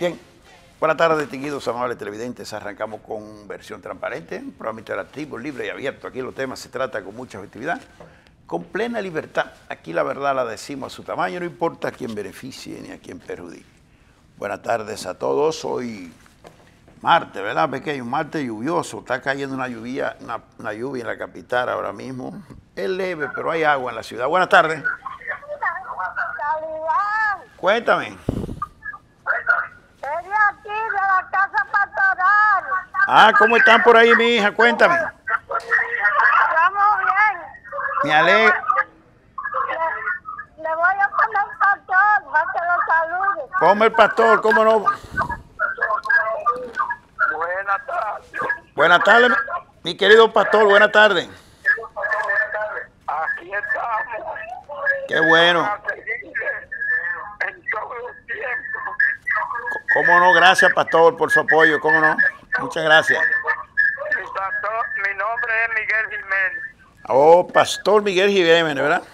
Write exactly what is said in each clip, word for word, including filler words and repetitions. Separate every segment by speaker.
Speaker 1: Bien, buenas tardes, distinguidos amables televidentes. Arrancamos con versión transparente, un programa interactivo, libre y abierto. Aquí los temas se tratan con mucha objetividad, con plena libertad. Aquí la verdad la decimos a su tamaño, no importa a quién beneficie ni a quién perjudique. Buenas tardes a todos. Hoy martes, ¿verdad, pequeño? Un martes lluvioso. Está cayendo una lluvia, una, una lluvia en la capital ahora mismo. Es leve, pero hay agua en la ciudad. Buenas tardes. Cuéntame.
Speaker 2: Estoy aquí de la casa pastoral.
Speaker 1: Ah, ¿cómo están por ahí, mi hija? Cuéntame.
Speaker 2: Estamos bien.
Speaker 1: Me alegro.
Speaker 2: Le, le voy a poner pastor para que lo salude.
Speaker 1: Ponme el pastor, ¿cómo no?
Speaker 3: Buenas tardes.
Speaker 1: Buenas tardes, mi, mi querido pastor, buenas tardes.
Speaker 3: Aquí estamos.
Speaker 1: Qué bueno.
Speaker 3: Para seguirle en todos los tiempos.
Speaker 1: ¿Cómo no? Gracias, pastor, por su apoyo, ¿cómo no? Muchas gracias.
Speaker 3: Mi, pastor, mi nombre es Miguel Jiménez.
Speaker 1: Oh, pastor Miguel Jiménez, ¿verdad?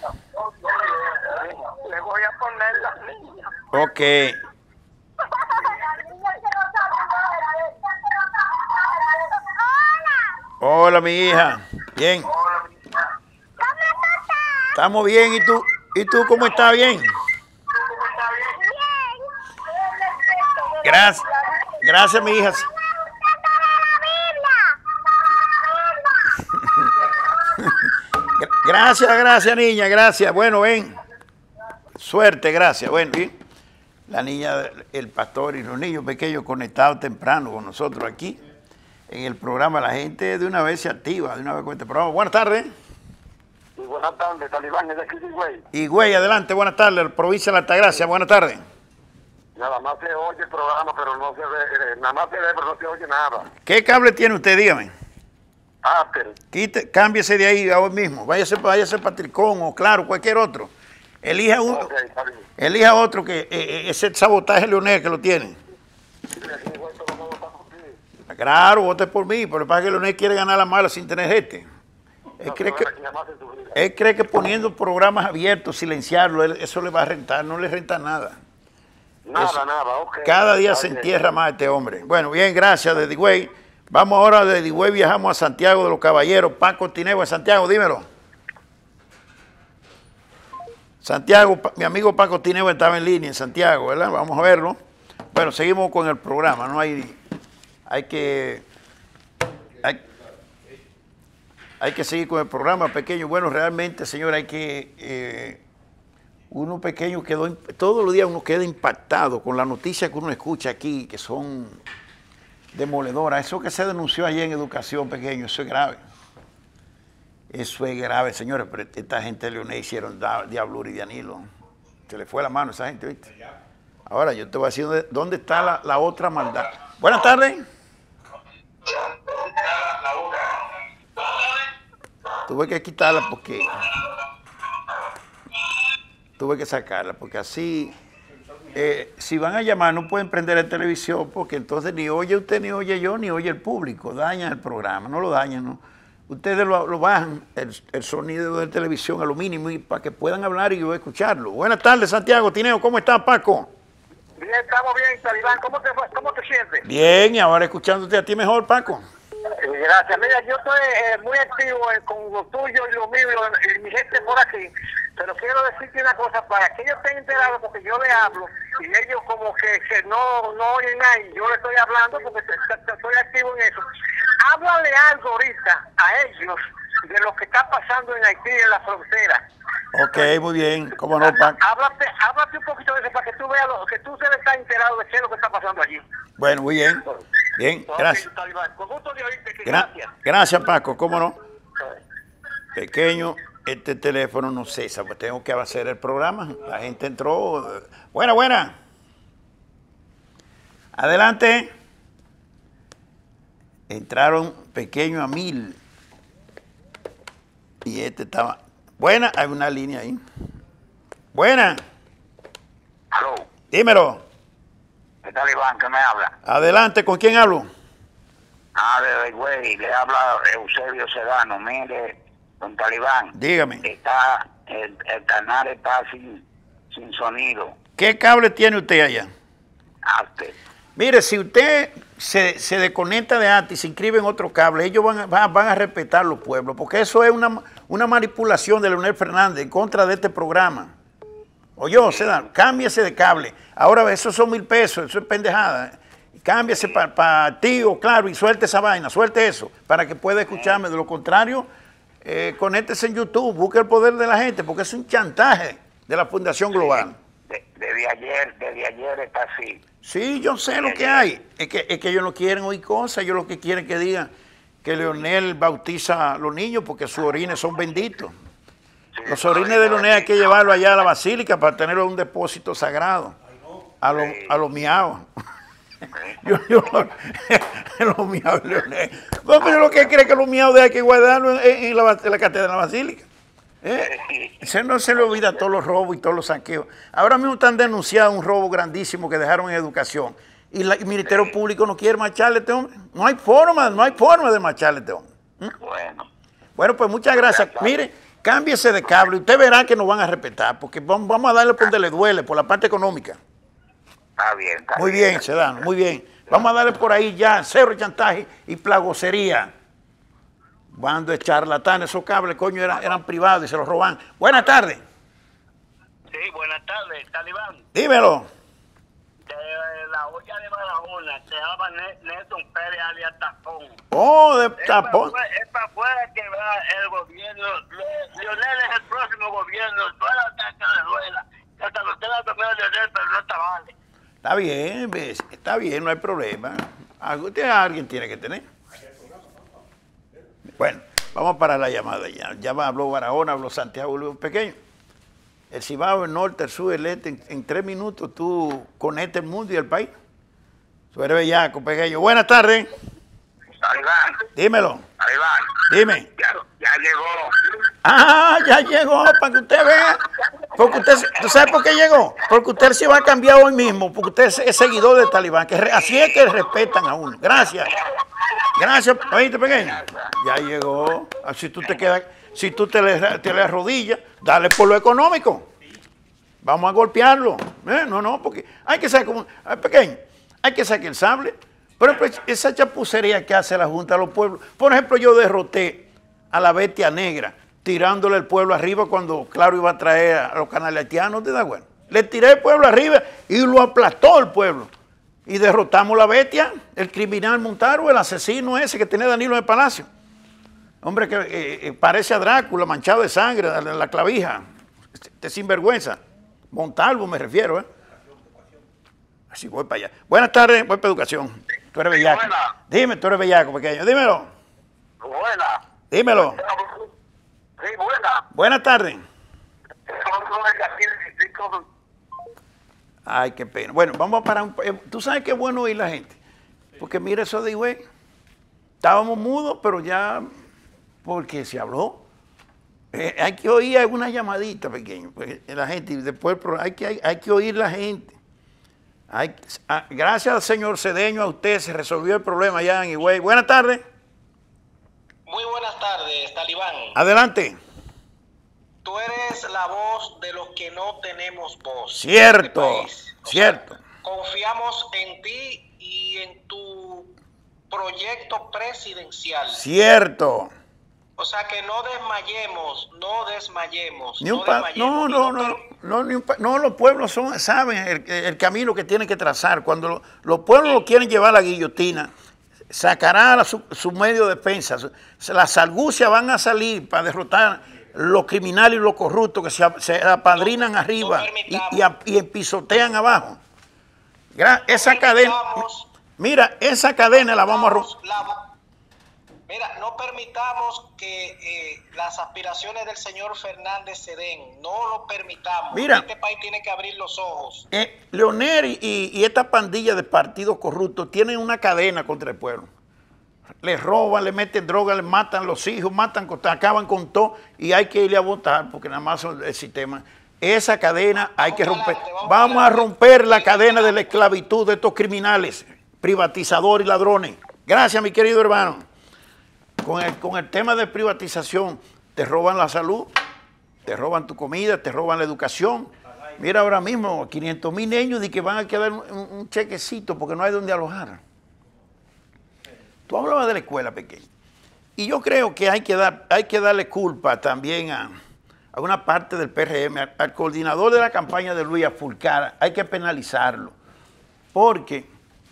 Speaker 3: Le voy a poner la niña.
Speaker 1: Ok. Hola, mi hija. Bien. Estamos bien, ¿y tú? ¿Y tú cómo estás? Bien. Gracias. Gracias, mi hija. Gracias, gracias, niña, gracias. Bueno, ven. Suerte, gracias. Bueno, y la niña, el pastor y los niños pequeños conectados temprano con nosotros aquí en el programa. La gente de una vez se activa, de una vez con este programa. Buenas tardes.
Speaker 3: Y buenas tardes, Talibán, es de aquí de Higüey.
Speaker 1: Y güey, adelante, buenas tardes, provincia de la Altagracia, buenas tardes.
Speaker 3: Nada más se oye el programa, pero no se ve, eh, nada más se ve, pero no se oye nada.
Speaker 1: ¿Qué cable tiene usted? Dígame.
Speaker 3: Apple.
Speaker 1: Quite, cámbiese de ahí ahora mismo. Váyase, váyase para Tricón o Claro, cualquier otro. Elija uno,
Speaker 3: Ok, está bien.
Speaker 1: elija otro que eh, eh, ese sabotaje Leonel que lo tiene. Claro, vote por mí, pero pasa que Leonel quiere ganar la mala sin tener este. Él cree que, él cree que poniendo programas abiertos, silenciarlo, él- eso le va a rentar, no le renta nada.
Speaker 3: Nada,
Speaker 1: Eso.
Speaker 3: nada, ok.
Speaker 1: Cada día
Speaker 3: Está
Speaker 1: se
Speaker 3: bien.
Speaker 1: entierra más este hombre. Bueno, bien, gracias, de Digüey. Vamos ahora de Digüey, viajamos a Santiago de los Caballeros. Paco Tinegua, Santiago, dímelo. Santiago, pa- mi amigo Paco Tinegua estaba en línea en Santiago, ¿verdad? Vamos a verlo. Bueno, seguimos con el programa, no hay, hay que, hay, hay que seguir con el programa pequeño. Bueno, realmente, señor, hay que, eh, uno pequeño quedó, imp- todos los días uno queda impactado con las noticias que uno escucha aquí, que son demoledoras. Eso que se denunció ayer en educación, pequeño, eso es grave. Eso es grave, señores, pero esta gente de Leonel hicieron da- diablura y dianilo. Se le fue la mano a esa gente, ¿viste? Ahora, yo te voy a decir dónde, dónde está la, la otra maldad. Buenas tardes. Tuve que quitarla porque... Tuve que sacarla porque así... eh, si van a llamar no pueden prender la televisión porque entonces ni oye usted, ni oye yo, ni oye el público. Dañan el programa, no lo dañan, ¿no? Ustedes lo, lo bajan, el, el sonido de televisión a lo mínimo y para que puedan hablar y yo escucharlo. Buenas tardes, Santiago Tineo, ¿cómo estás, Paco?
Speaker 3: Bien, estamos bien, Talibán. ¿Cómo te, fue? ¿Cómo te sientes?
Speaker 1: Bien, y ahora escuchándote a ti mejor, Paco.
Speaker 3: Eh, Gracias. Mira, yo estoy eh, muy activo eh, con lo tuyo y lo mío y, lo- y mi gente por aquí. Pero quiero decirte una cosa, para que ellos estén enterados, porque yo le hablo y ellos como que, que no, no oyen nada y yo le estoy hablando porque te- te- te- estoy activo en eso. Háblale algo ahorita a ellos de lo que está pasando en Haití, en la frontera.
Speaker 1: Ok, muy bien, cómo no, Paco.
Speaker 3: Háblate, háblate un poquito de eso para que tú veas, lo, que tú se estar enterado de qué es lo que está pasando allí.
Speaker 1: Bueno, muy bien. Bien, gracias.
Speaker 3: Ok, Talibán. Con gusto de oírte, que
Speaker 1: Gra-
Speaker 3: gracias.
Speaker 1: gracias, Paco, cómo no. Pequeño, este teléfono no cesa, pues tengo que hacer el programa. La gente entró. eh, Buena, buena. Adelante. Entraron pequeño a mil. Y este estaba. Buena, hay una línea ahí. Buena,
Speaker 3: Aló,
Speaker 1: dímelo.
Speaker 3: ¿qué Talibán? ¿Qué me habla?
Speaker 1: Adelante, ¿con quién hablo?
Speaker 3: Ah, de güey, le habla Eusebio Sedano. Mire, don Talibán,
Speaker 1: Dígame.
Speaker 3: está, el, el canal está sin, sin sonido.
Speaker 1: ¿Qué cable tiene usted allá?
Speaker 3: Arte.
Speaker 1: Mire, si usted se, se desconecta de antes y se inscribe en otro cable, ellos van a, van, van a respetar los pueblos, porque eso es una, una manipulación de Leonel Fernández en contra de este programa. Oye, Sedano, cámbiese de cable. Ahora, esos son mil pesos, eso es pendejada. Cámbiese para pa tío, claro, y suelte esa vaina, suelte eso, para que pueda escucharme. De lo contrario, eh, conéctese en YouTube, busque el poder de la gente, porque es un chantaje de la Fundación Global.
Speaker 3: De, desde ayer, desde ayer está así.
Speaker 1: Sí, yo sé lo que hay. Es que, es que ellos no quieren oír cosas, ellos lo que quieren que digan que Leonel bautiza a los niños porque sus orines son benditos. Sí, los orines de Leonel hay que llevarlo allá a la basílica para tenerlo en un depósito sagrado. A los a los miaos. Yo, yo, los miaos de Leonel. No, pero lo que cree que los miaos de hay que guardarlo en, en, la, en la catedral de la basílica. ¿Eh? Se no se le olvida todos los robos y todos los saqueos. Ahora mismo están denunciando un robo grandísimo que dejaron en educación. Y la, el Ministerio Público no quiere marcharle a este hombre. No hay forma, no hay forma de marcharle a este hombre. ¿Mm?
Speaker 3: Bueno.
Speaker 1: Bueno, pues muchas gracias. Mire, cámbiese de cable. Usted verá que nos van a respetar, porque vamos, vamos a darle por donde le duele, por la parte económica.
Speaker 3: Está bien, está
Speaker 1: Muy
Speaker 3: bien,
Speaker 1: bien, Sedano, muy bien. Vamos a darle por ahí ya cero chantaje y plagocería. Bando de charlatanes, esos cables, coño, eran, eran privados y se los roban. Buenas tardes.
Speaker 3: Sí, buenas tardes, Talibán.
Speaker 1: Dímelo.
Speaker 3: De la olla de Barahona, se llama Nelson Pérez alias Tapón.
Speaker 1: Oh, de Tapón.
Speaker 3: Es para afuera que va el gobierno. Leonel es el próximo gobierno. Toda la caca de rueda. Hasta lo tenga tomado Leonel, pero no está vale.
Speaker 1: Está bien, ves, está bien, no hay problema. Usted alguien tiene que tener. Bueno, vamos para la llamada ya. Ya habló Barahona, habló Santiago Luis Pequeño. El Cibao, el norte, el sur, el este, en, en tres minutos tú conectas el mundo y el país. Tú eres bellaco, Pequeño. Buenas tardes.
Speaker 3: Talibán.
Speaker 1: Dímelo.
Speaker 3: Talibán.
Speaker 1: Dime.
Speaker 3: Ya, ya llegó.
Speaker 1: Ah, ya llegó, para que usted vea. Porque usted, ¿tú sabes por qué llegó? Porque usted se va a cambiar hoy mismo, porque usted es seguidor del Talibán, que así es que respetan a uno. Gracias. Gracias, oíste, Pequeño. Ya llegó. Si tú te quedas, si tú te le, te le arrodillas, dale por lo económico. Vamos a golpearlo. ¿Eh? No, no, porque hay que saber como, Pequeño, hay que sacar el sable. Pero pues, esa chapucería que hace la Junta de los Pueblos. Por ejemplo, yo derroté a la bestia negra, tirándole el pueblo arriba cuando, claro, iba a traer a los canales haitianos, ¿te das cuenta? Le tiré el pueblo arriba y lo aplastó el pueblo. Y derrotamos la bestia, el criminal Montaro, el asesino ese que tenía Danilo en el palacio. Hombre que eh, eh, parece a Drácula, manchado de sangre, la, la clavija, este sinvergüenza. Montalvo me refiero, ¿eh? Así voy para allá. Buenas tardes, voy para educación. Tú eres bellaco.
Speaker 3: Buena.
Speaker 1: Dime, tú eres bellaco, Pequeño. Dímelo.
Speaker 3: Buena.
Speaker 1: Dímelo.
Speaker 3: Sí, buena.
Speaker 1: Buenas tardes. Ay, qué pena. Bueno, vamos a parar un... eh, Tú sabes qué bueno oír la gente. Porque mira eso de güey. Estábamos mudos, pero ya... Porque se habló. Eh, hay que oír alguna llamadita, Pequeño. Porque la gente, y después hay que, hay, hay que oír la gente. Hay, a, gracias al señor Cedeño, a usted se resolvió el problema allá en Higüey. Buenas tardes.
Speaker 4: Muy buenas tardes, Talibán.
Speaker 1: Adelante.
Speaker 4: Tú eres la voz de los que no tenemos voz.
Speaker 1: Cierto, cierto.
Speaker 4: Sea, confiamos en ti y en tu proyecto presidencial.
Speaker 1: Cierto.
Speaker 4: O sea que no desmayemos, no desmayemos.
Speaker 1: Ni un
Speaker 4: no,
Speaker 1: pa
Speaker 4: desmayemos
Speaker 1: no, no,
Speaker 4: no,
Speaker 1: no, no, ni un pa no, los pueblos son, saben el, el camino que tienen que trazar. Cuando lo, los pueblos lo quieren llevar a la guillotina, sacará la, su, su medio de defensa. Las argucias van a salir para derrotar los criminales y los corruptos que se, se apadrinan no, arriba no y, y, y pisotean abajo. Gra esa no cadena, mira, esa cadena la vamos a romper.
Speaker 4: Mira, no permitamos que eh, las aspiraciones del señor Fernández se den. No lo permitamos.
Speaker 1: Mira,
Speaker 4: este país tiene que abrir los ojos.
Speaker 1: Eh, Leonel y, y, y esta pandilla de partidos corruptos tienen una cadena contra el pueblo. Les roban, le meten droga, le matan los hijos, matan, acaban con todo y hay que irle a votar porque nada más son el sistema. Esa cadena hay que romper. Vamos a romper la cadena de la esclavitud de estos criminales, privatizadores y ladrones. Gracias, mi querido hermano. Con el, con el tema de privatización, te roban la salud, te roban tu comida, te roban la educación Mira, ahora mismo, quinientos mil niños de que van a quedar un, un chequecito porque no hay donde alojar. Tú hablabas de la escuela pequeña. Y yo creo que hay que, dar, hay que darle culpa también a, a una parte del P R M, al, al coordinador de la campaña de Luis Fulcar, hay que penalizarlo. Porque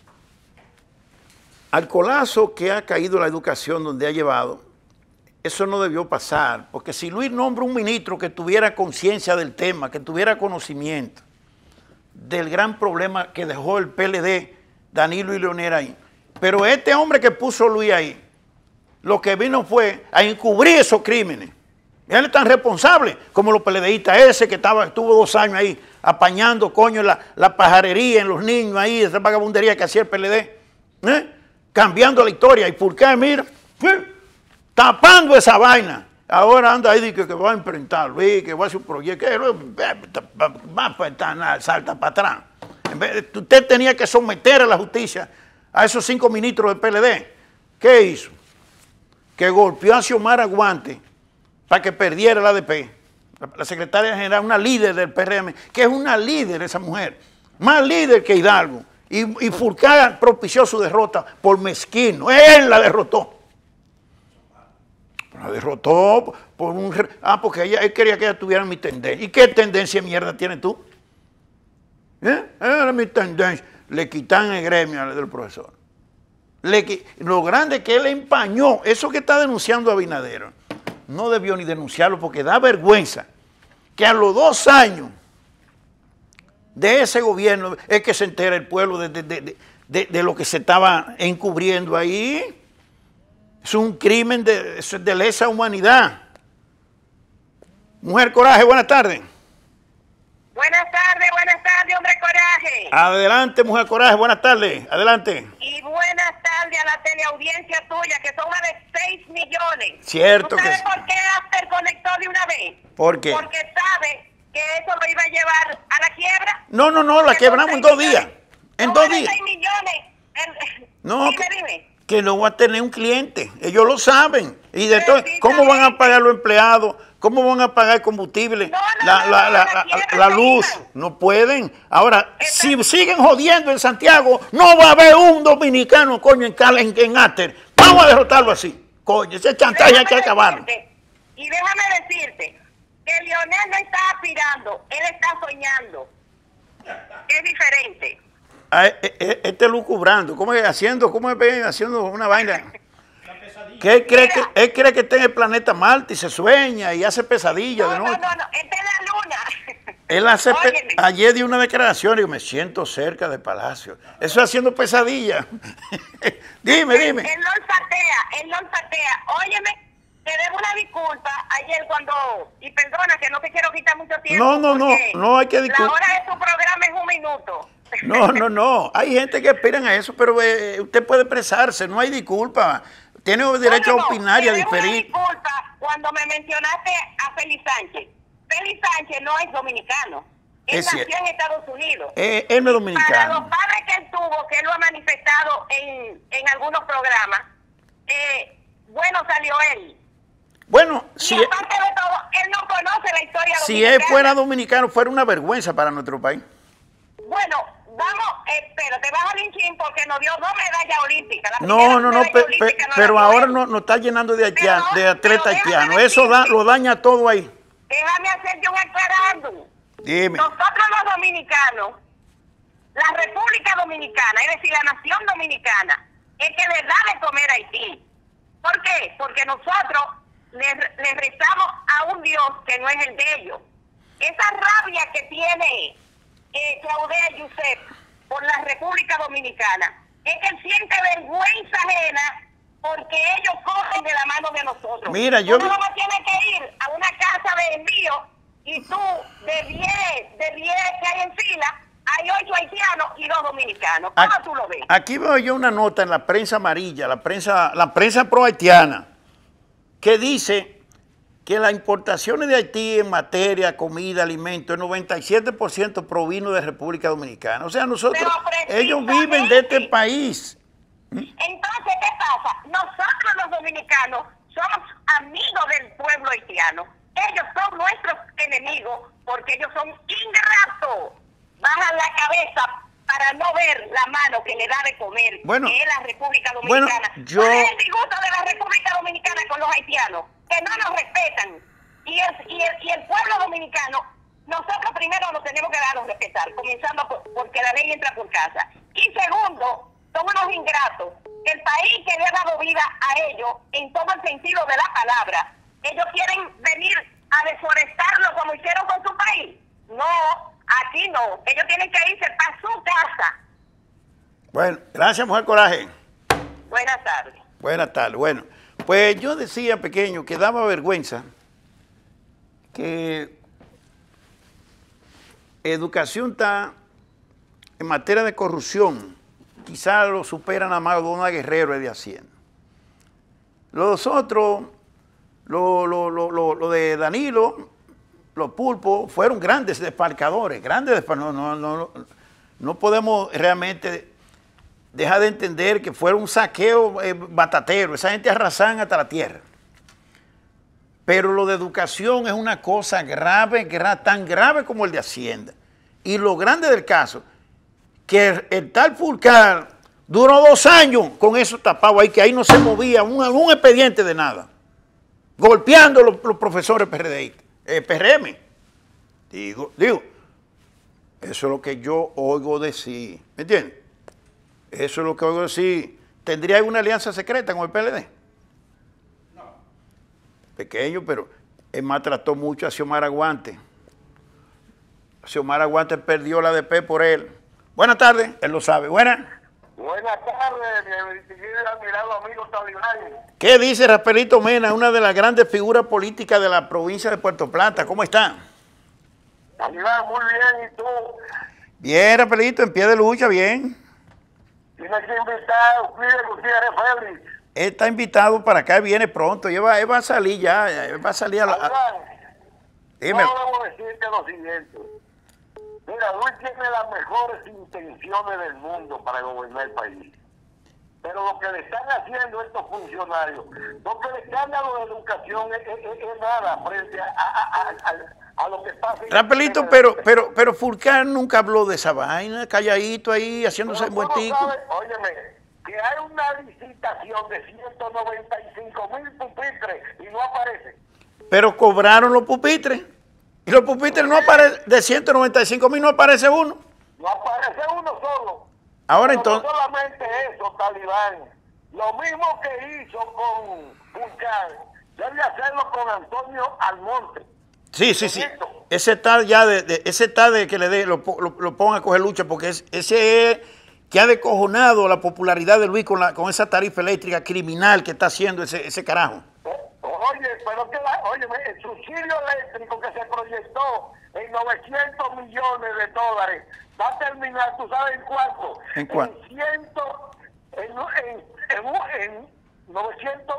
Speaker 1: al colapso que ha caído la educación donde ha llevado, eso no debió pasar, porque si Luis nombra un ministro que tuviera conciencia del tema, que tuviera conocimiento del gran problema que dejó el P L D, Danilo y Leonel ahí, pero este hombre que puso Luis ahí, lo que vino fue a encubrir esos crímenes. Él es tan responsable como los PLDistas, ese que estaba, estuvo dos años ahí apañando, coño, la, la pajarería en los niños ahí, esa vagabundería que hacía el P L D, ¿eh? Cambiando la historia. Y Fulcar, mira, ¿eh? Tapando esa vaina. Ahora anda ahí que, que va a enfrentar, Luis, que va a hacer un proyecto, que va a estar, salta para atrás. En vez de, usted tenía que someter a la justicia a esos cinco ministros del P L D. ¿Qué hizo? Que golpeó a Xiomara Guante para que perdiera la A D P. La, la secretaria general, una líder del P R M, que es una líder esa mujer, más líder que Hidalgo. Y, y Fulcar propició su derrota por mezquino. Él la derrotó. La derrotó por un... Ah, porque ella, él quería que ella tuviera mi tendencia. ¿Y qué tendencia de mierda tienes tú? ¿Eh? Era mi tendencia. Le quitan el gremio del profesor. Le, lo grande que él empañó, eso que está denunciando Abinader, no debió ni denunciarlo porque da vergüenza que a los dos años de ese gobierno es que se entera el pueblo de, de, de, de, de lo que se estaba encubriendo ahí. Es un crimen de, de lesa humanidad. Mujer Coraje, buenas tardes.
Speaker 2: Buenas tardes, buenas tardes, hombre Coraje.
Speaker 1: Adelante, Mujer Coraje, buenas tardes. Adelante.
Speaker 2: Y buenas tardes a la teleaudiencia tuya, que son más de seis millones.
Speaker 1: Cierto
Speaker 2: ¿Tú sabes
Speaker 1: que
Speaker 2: por qué After conectó de una vez?
Speaker 1: ¿Por qué?
Speaker 2: Porque sabe que eso lo iba a llevar a la quiebra.
Speaker 1: No, no, no, la quebramos en dos días. En dos días.
Speaker 2: seis millones. En...
Speaker 1: No,
Speaker 2: dime,
Speaker 1: que,
Speaker 2: dime.
Speaker 1: que no va a tener un cliente. Ellos lo saben. Y de todo, ¿cómo van a pagar los empleados? ¿Cómo van a pagar el combustible?
Speaker 2: No, no,
Speaker 1: la,
Speaker 2: no,
Speaker 1: la,
Speaker 2: no,
Speaker 1: la,
Speaker 2: la,
Speaker 1: la, la luz. No pueden. Ahora,
Speaker 2: Esta...
Speaker 1: si siguen jodiendo en Santiago, no va a haber un dominicano, coño, en Cala, en, en Aster. Vamos a derrotarlo así. Coño, ese chantaje
Speaker 2: déjame
Speaker 1: hay que acabarlo.
Speaker 2: Y déjame decirte que Leonel no está aspirando, él está soñando. Es diferente.
Speaker 1: Ah, este lucubrando, ¿cómo es haciendo? ¿Cómo es haciendo una vaina? Que él cree que él cree que está en el planeta Marte y se sueña y hace pesadillas
Speaker 2: No,
Speaker 1: de
Speaker 2: no,
Speaker 1: noche.
Speaker 2: no, no, esta es la luna.
Speaker 1: Él hace pe-
Speaker 2: Óyeme.
Speaker 1: ayer dio una declaración y yo me siento cerca del palacio. Eso es haciendo pesadillas. dime, dime.
Speaker 2: Él no olfatea, él no olfatea. Óyeme, te debo una disculpa ayer cuando, y perdona que no te quiero quitar mucho tiempo.
Speaker 1: No, no, no,
Speaker 2: porque
Speaker 1: no hay que
Speaker 2: la
Speaker 1: disculpar.
Speaker 2: hora de tu programa es un minuto.
Speaker 1: No, no, no. Hay gente que aspiran a eso, pero eh, usted puede expresarse, no hay disculpa. Tiene derecho
Speaker 2: No, no,
Speaker 1: a opinar y a
Speaker 2: te debo una
Speaker 1: diferir.
Speaker 2: disculpa cuando me mencionaste a Félix Sánchez. Félix Sánchez no es dominicano. Él
Speaker 1: Es
Speaker 2: nació
Speaker 1: cierto.
Speaker 2: en Estados Unidos.
Speaker 1: Eh, él no es
Speaker 2: Para los
Speaker 1: dominicano.
Speaker 2: padres que él tuvo, que él lo ha manifestado en, en algunos programas, eh, bueno salió él.
Speaker 1: Bueno,
Speaker 2: Y
Speaker 1: si,
Speaker 2: aparte de todo, él no conoce la historia
Speaker 1: si
Speaker 2: dominicana.
Speaker 1: él fuera dominicano, fuera una vergüenza para nuestro país.
Speaker 2: Bueno, vamos, eh, pero te bajo el chin porque nos dio dos medallas olímpicas. La
Speaker 1: No,
Speaker 2: primera
Speaker 1: no, no,
Speaker 2: medalla
Speaker 1: pe-
Speaker 2: olímpica
Speaker 1: pe-
Speaker 2: no la
Speaker 1: pero
Speaker 2: dio
Speaker 1: ahora
Speaker 2: él.
Speaker 1: no, no está llenando de, haitian-
Speaker 2: Pero-
Speaker 1: de atletas
Speaker 2: pero déjame
Speaker 1: haitianos. Eso da,
Speaker 2: decirte.
Speaker 1: lo daña todo ahí.
Speaker 2: Déjame hacerte un aclarándum.
Speaker 1: Dime.
Speaker 2: Nosotros los dominicanos, la República Dominicana, es decir, la nación dominicana, es que le da de comer a Haití. ¿Por qué? Porque nosotros le, le rezamos a un Dios que no es el de ellos. Esa rabia que tiene eh, Claudel Yusef por la República Dominicana es que él siente vergüenza ajena porque ellos cogen de la mano de nosotros.
Speaker 1: Mira, yo-
Speaker 2: Uno no tiene que ir a una casa de envío y tú, de diez, de diez que hay en fila, hay ocho haitianos y dos dominicanos. ¿Cómo
Speaker 1: Aquí,
Speaker 2: tú lo ves?
Speaker 1: aquí veo yo una nota en la prensa amarilla, la prensa, la prensa pro haitiana, que dice que las importaciones de Haití en materia, comida, alimentos, el noventa y siete por ciento provino de República Dominicana. O sea, nosotros,
Speaker 2: Pero
Speaker 1: ellos viven de este
Speaker 2: precisamente-
Speaker 1: país.
Speaker 2: Entonces, ¿qué pasa? Nosotros los dominicanos somos amigos del pueblo haitiano. Ellos son nuestros enemigos porque ellos son ingratos. Bajan la cabeza para no ver la mano que le da de comer,
Speaker 1: bueno,
Speaker 2: que es la República Dominicana.
Speaker 1: Bueno, yo...
Speaker 2: ¿Cuál es el disgusto de la República Dominicana con los haitianos? Que no nos respetan. Y el, y el, y el pueblo dominicano, nosotros primero nos tenemos que darnos respetar, comenzando por, porque la ley entra por casa. Y segundo, son unos ingratos. El país que le ha dado vida a ellos, en todo el sentido de la palabra, ellos quieren venir a deforestarlo como hicieron con su país. No, aquí no. Ellos tienen que irse para su casa.
Speaker 1: Bueno, gracias, mujer Coraje.
Speaker 2: Buenas tardes.
Speaker 1: Buenas tardes. Bueno, pues yo decía, pequeño, que daba vergüenza que educación está en materia de corrupción, quizá lo supera nada más Dona Guerrero de Hacienda. Los otros, lo, lo, lo, lo, lo de Danilo, los pulpos, fueron grandes desfalcadores, grandes desfalcadores. No, no, no, no podemos realmente dejar de entender que fueron un saqueo eh, batatero, esa gente arrasan hasta la tierra. Pero lo de educación es una cosa grave, grave, tan grave como el de Hacienda. Y lo grande del caso, que el, el tal Fulcar duró dos años con eso tapado ahí, que ahí no se movía un, un expediente de nada, golpeando los, los profesores P R D, eh, P R M. Digo, digo, eso es lo que yo oigo decir, ¿me entiendes? Eso es lo que oigo decir. ¿Tendría una alianza secreta con el P L D? Pequeño, pero él maltrató mucho a Xiomara Aguante. Xiomara Aguante perdió la A D P por él. Buenas tardes, él lo sabe. Buenas.
Speaker 3: Buenas tardes, mi distinguido y admirado amigo Talibán.
Speaker 1: ¿Qué dice Rafaelito Mena, una de las grandes figuras políticas de la provincia de Puerto Plata? ¿Cómo está?
Speaker 3: Talibán, muy bien, ¿y tú?
Speaker 1: Bien, Rafaelito, en pie de lucha, bien.
Speaker 3: Tienes que invitar, Fidel Gutiérrez Félix.
Speaker 1: Él está invitado para acá, viene pronto, él va, él va a salir ya, él va a salir a la... A...
Speaker 3: Dime. No debo decirte lo siguiente. Mira, Luis tiene las mejores intenciones del mundo para gobernar el país. Pero lo que le están haciendo estos funcionarios, porque el escándalo de educación es, es, es nada frente a, a, a, a, a lo que pasa.
Speaker 1: Rapelito, pero, pero, pero Fulcar nunca habló de esa vaina, calladito ahí, haciéndose el buen tico.
Speaker 3: Óyeme, que hay una licitación de ciento noventa y cinco mil pupitres y no aparece.
Speaker 1: Pero cobraron los pupitres. Y los pupitres no aparecen, de ciento noventa y cinco mil no aparece uno.
Speaker 3: No aparece uno solo.
Speaker 1: Ahora
Speaker 3: Pero
Speaker 1: entonces...
Speaker 3: no solamente eso, Talibán. Lo mismo que hizo con Fulcar, debe hacerlo con Antonio Almonte.
Speaker 1: Sí, sí, sí. Ese está ya de, de ese está de que le dé, lo, lo, lo ponga a coger lucha, porque es, ese es que ha descojonado la popularidad de Luis con, la, con esa tarifa eléctrica criminal que está haciendo ese, ese carajo.
Speaker 3: Oye, pero que la, oye, el subsidio eléctrico que se proyectó en novecientos millones de dólares va a terminar, ¿tú sabes en cuánto?
Speaker 1: ¿En cuánto?
Speaker 3: En ciento, en, en, en, en novecientos,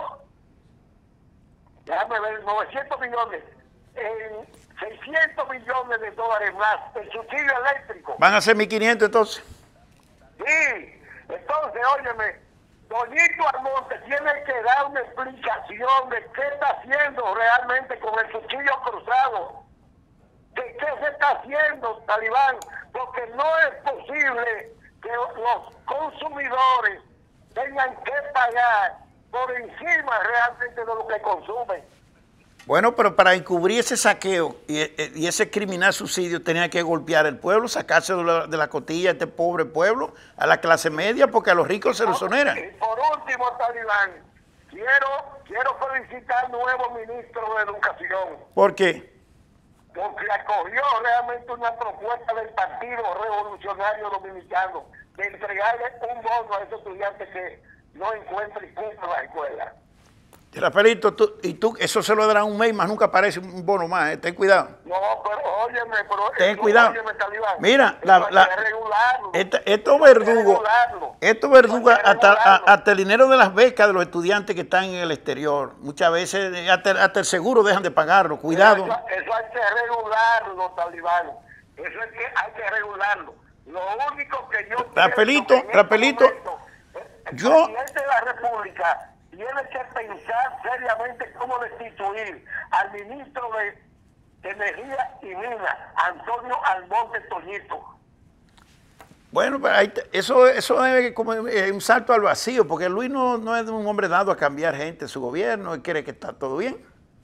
Speaker 3: déjame ver, novecientos millones, en seiscientos millones de dólares más, el subsidio eléctrico.
Speaker 1: ¿Van a ser mil quinientos entonces?
Speaker 3: Sí, entonces, óyeme, Doñito Almonte tiene que dar una explicación de qué está haciendo realmente con el subsidio cruzado. ¿De qué se está haciendo, Talibán? Porque no es posible que los consumidores tengan que pagar por encima realmente de lo que consumen.
Speaker 1: Bueno, pero para encubrir ese saqueo y, y ese criminal subsidio tenía que golpear el pueblo, sacarse de la, de la cotilla a este pobre pueblo, a la clase media, porque a los ricos se los soneran.
Speaker 3: Y por último, Talibán, quiero, quiero felicitar al nuevo ministro de Educación.
Speaker 1: ¿Por qué?
Speaker 3: Porque acogió realmente una propuesta del Partido Revolucionario Dominicano de entregarle un bono a esos estudiantes que no encuentran y cumplen la escuela.
Speaker 1: Rafaelito, tú, y tú, eso se lo darán un mes más, nunca aparece un bono más, ¿eh? Ten cuidado.
Speaker 3: No, pero óyeme, pero...
Speaker 1: Ten
Speaker 3: eso,
Speaker 1: cuidado.
Speaker 3: Óyeme, Talibán,
Speaker 1: mira, la,
Speaker 3: hay
Speaker 1: la,
Speaker 3: que regularlo.
Speaker 1: Esta, estos verdugos, estos verdugos, hasta, a, hasta el dinero de las becas de los estudiantes que están en el exterior, muchas veces hasta, hasta el seguro dejan de pagarlo, cuidado.
Speaker 3: Eso, eso hay que regularlo, Talibán. Eso es que hay que regularlo. Lo único que yo...
Speaker 1: Rafaelito, Rafaelito,
Speaker 3: momento, el
Speaker 1: yo...
Speaker 3: presidente de la República tiene que pensar seriamente cómo destituir al ministro de Energía y Minas, Antonio Almonte Toñito.
Speaker 1: Bueno, pero ahí, eso, eso es como un salto al vacío, porque Luis no, no es un hombre dado a cambiar gente en su gobierno, él cree que está todo bien.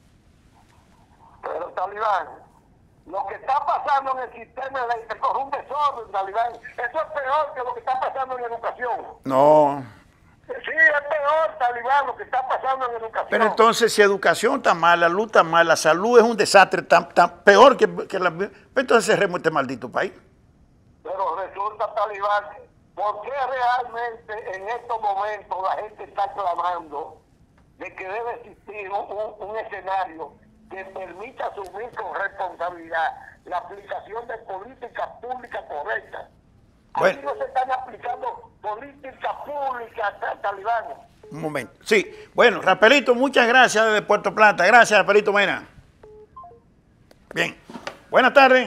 Speaker 3: Pero, Talibán, lo que está pasando en el sistema eléctrico es un desorden, Talibán. Eso es peor que lo que está pasando en educación.
Speaker 1: No.
Speaker 3: Sí, es peor, Talibán, lo que está pasando en educación.
Speaker 1: Pero entonces, si educación está mal, la luz está mal, la salud es un desastre, tan, tan peor que, que la... Entonces cerremos este maldito país.
Speaker 3: Pero resulta, Talibán, ¿por qué realmente en estos momentos la gente está clamando de que debe existir un, un, un escenario que permita asumir con responsabilidad la aplicación de políticas públicas correctas?
Speaker 1: Bueno.
Speaker 3: Aquí no se están aplicando políticas públicas, Talibán.
Speaker 1: Un momento. Sí. Bueno, Rapelito, muchas gracias desde Puerto Plata. Gracias, Rapelito Mena. Bien. Buenas tardes.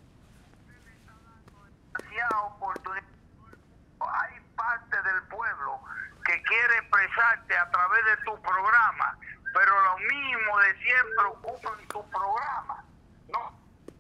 Speaker 5: Hay parte del pueblo que quiere expresarte a través de tu programa, pero lo mismo de siempre ocupan tu programa. No.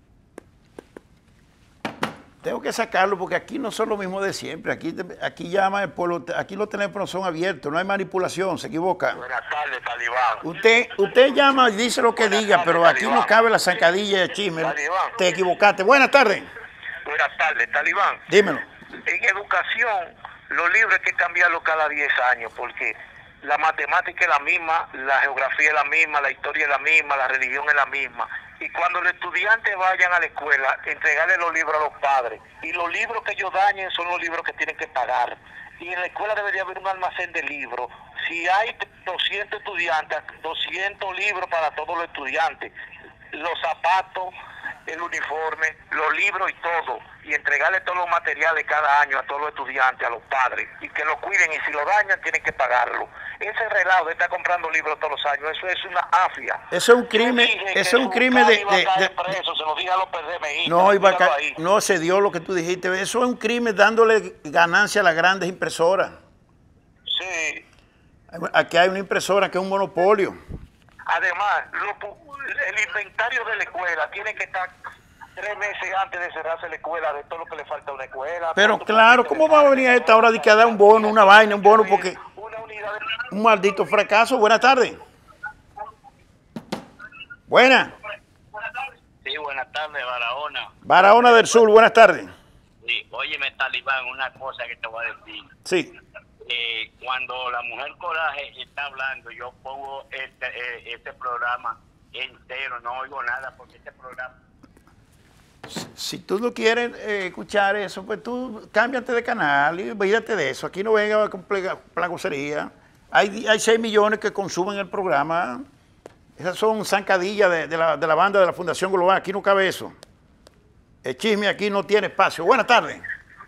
Speaker 1: Tengo que sacarlo porque aquí no son lo mismo de siempre. Aquí, aquí llama el pueblo, aquí los teléfonos son abiertos, no hay manipulación, se equivoca.
Speaker 5: Buenas tardes, Talibán.
Speaker 1: Usted, usted llama y dice lo que
Speaker 5: Buenas
Speaker 1: diga,
Speaker 5: tardes,
Speaker 1: pero aquí
Speaker 5: Talibán.
Speaker 1: no cabe la zancadilla de chisme.
Speaker 5: Talibán.
Speaker 1: Te equivocaste. Buenas tardes.
Speaker 5: Buenas tardes, Talibán.
Speaker 1: Dímelo.
Speaker 5: En educación, los libros hay que cambiarlos cada diez años, porque la matemática es la misma, la geografía es la misma, la historia es la misma, la religión es la misma. Y cuando los estudiantes vayan a la escuela, entregarle los libros a los padres. Y los libros que ellos dañen son los libros que tienen que pagar. Y en la escuela debería haber un almacén de libros. Si hay doscientos estudiantes, doscientos libros para todos los estudiantes. Los zapatos, el uniforme, los libros y todo. Y entregarle todos los materiales cada año a todos los estudiantes, a los padres. Y que lo cuiden, y si lo dañan tienen que pagarlo. Ese relajo de estar comprando libros todos los años, eso es una afia.
Speaker 1: Eso es un crimen, eso es un crimen de... de, de
Speaker 5: preso, se lo diga a los P D M I.
Speaker 1: no, iba a, no se dio lo que tú dijiste. Eso es un crimen dándole ganancia a las grandes impresoras.
Speaker 5: Sí.
Speaker 1: Aquí hay una impresora que es un monopolio.
Speaker 5: Además, lo, el inventario de la escuela tiene que estar tres meses antes de cerrarse la escuela, de todo lo que le falta a una escuela.
Speaker 1: Pero claro, ¿cómo va a venir a esta hora de que dar un bono, una vaina, un bono? Porque
Speaker 5: una unidad de...
Speaker 1: un maldito fracaso. Buenas tardes. Buenas.
Speaker 6: Sí, buenas tardes, Barahona.
Speaker 1: Barahona del Sur, buenas tardes.
Speaker 6: Sí, óyeme, Talibán, una cosa que te voy a decir.
Speaker 1: Sí.
Speaker 6: Eh, cuando la Mujer Coraje está hablando, yo pongo este, eh, este programa entero, no oigo nada porque este programa...
Speaker 1: Si tú no quieres eh, escuchar eso, pues tú cámbiate de canal y olvídate de eso. Aquí no venga con plagocería. Hay, hay seis millones que consumen el programa. Esas son zancadillas de, de, la, de la banda de la Fundación Global. Aquí no cabe eso. El chisme aquí no tiene espacio. Buenas tardes.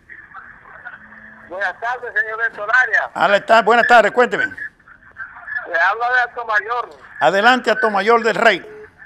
Speaker 3: Buenas tardes, señor Héctor Arias.
Speaker 1: Buenas tardes, cuénteme.
Speaker 3: Le habla de Alto Mayor.
Speaker 1: Adelante, Alto Mayor del Rey.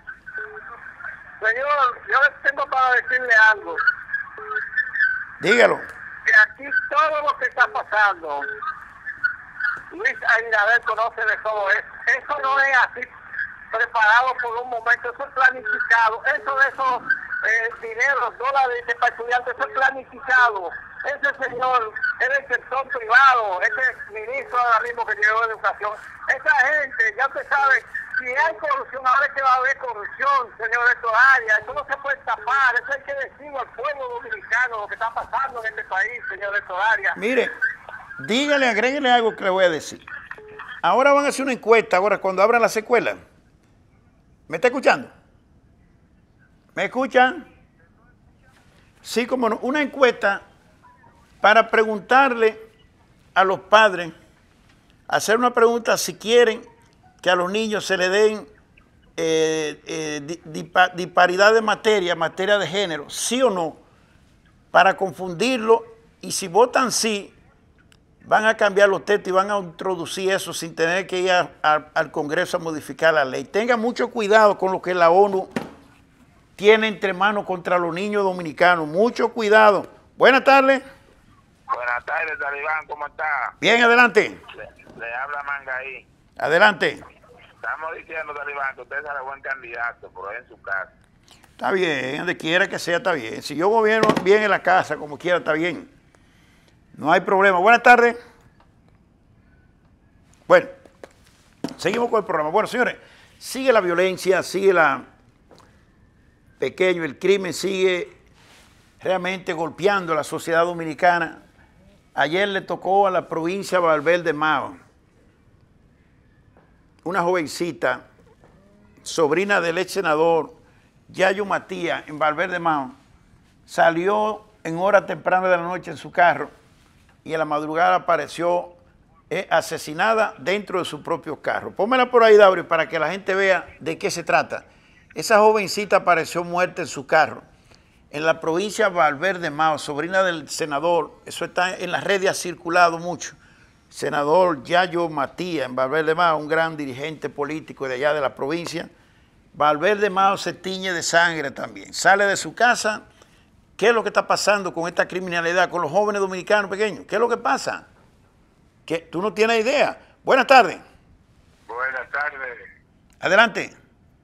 Speaker 3: Señor, yo tengo para decirle algo.
Speaker 1: Dígalo.
Speaker 3: Que aquí todo lo que está pasando, Luis Abinader conoce de todo eso. Eso no es así preparado por un momento, eso es planificado. Eso de esos eh, dineros, dólares de para estudiantes, eso es planificado. Ese señor es del sector privado, ese ministro ahora mismo que llegó de educación. Esa gente, ya usted sabe, si hay corrupción, ahora es que va a haber corrupción, señor Héctor Arias. Eso no se puede tapar, eso hay que decirlo al pueblo dominicano, lo que está pasando en este país, señor Héctor Arias.
Speaker 1: Mire, dígale, agréguele algo que le voy a decir. Ahora van a hacer una encuesta, ahora cuando abran las escuelas. ¿Me está escuchando? ¿Me escuchan? Sí, como no, una encuesta para preguntarle a los padres, hacer una pregunta si quieren que a los niños se le den eh, eh, disparidad de materia, materia de género, sí o no, para confundirlo, y si votan sí, van a cambiar los textos y van a introducir eso sin tener que ir a, a, al Congreso a modificar la ley. Tengan mucho cuidado con lo que la ONU tiene entre manos contra los niños dominicanos. Mucho cuidado. Buenas tardes.
Speaker 5: Buenas tardes, Talibán, ¿cómo está?
Speaker 1: Bien, adelante.
Speaker 5: Le, le habla Mangaí.
Speaker 1: Adelante.
Speaker 7: Estamos diciendo, Talibán, que usted será buen candidato, pero en su casa.
Speaker 1: Está bien, donde quiera que sea, está bien. Si yo gobierno bien en la casa, como quiera, está bien. No hay problema. Buenas tardes. Bueno, seguimos con el programa. Bueno, señores, sigue la violencia, sigue la... pequeño, el crimen sigue realmente golpeando a la sociedad dominicana. Ayer le tocó a la provincia de Valverde Mao, una jovencita, sobrina del ex senador Yayo Matías, en Valverde Mao, salió en hora temprana de la noche en su carro y en la madrugada apareció eh, asesinada dentro de su propio carro. Pónmela por ahí, Dauri, para que la gente vea de qué se trata. Esa jovencita apareció muerta en su carro en la provincia de Valverde Mao, sobrina del senador, eso está en las redes, ha circulado mucho, senador Yayo Matías en Valverde Mao, un gran dirigente político de allá de la provincia. Valverde Mao se tiñe de sangre también, sale de su casa. ¿Qué es lo que está pasando con esta criminalidad, con los jóvenes dominicanos pequeños? ¿Qué es lo que pasa? ¿Qué? Tú no tienes idea. Buenas tardes.
Speaker 7: Buenas tardes.
Speaker 1: Adelante.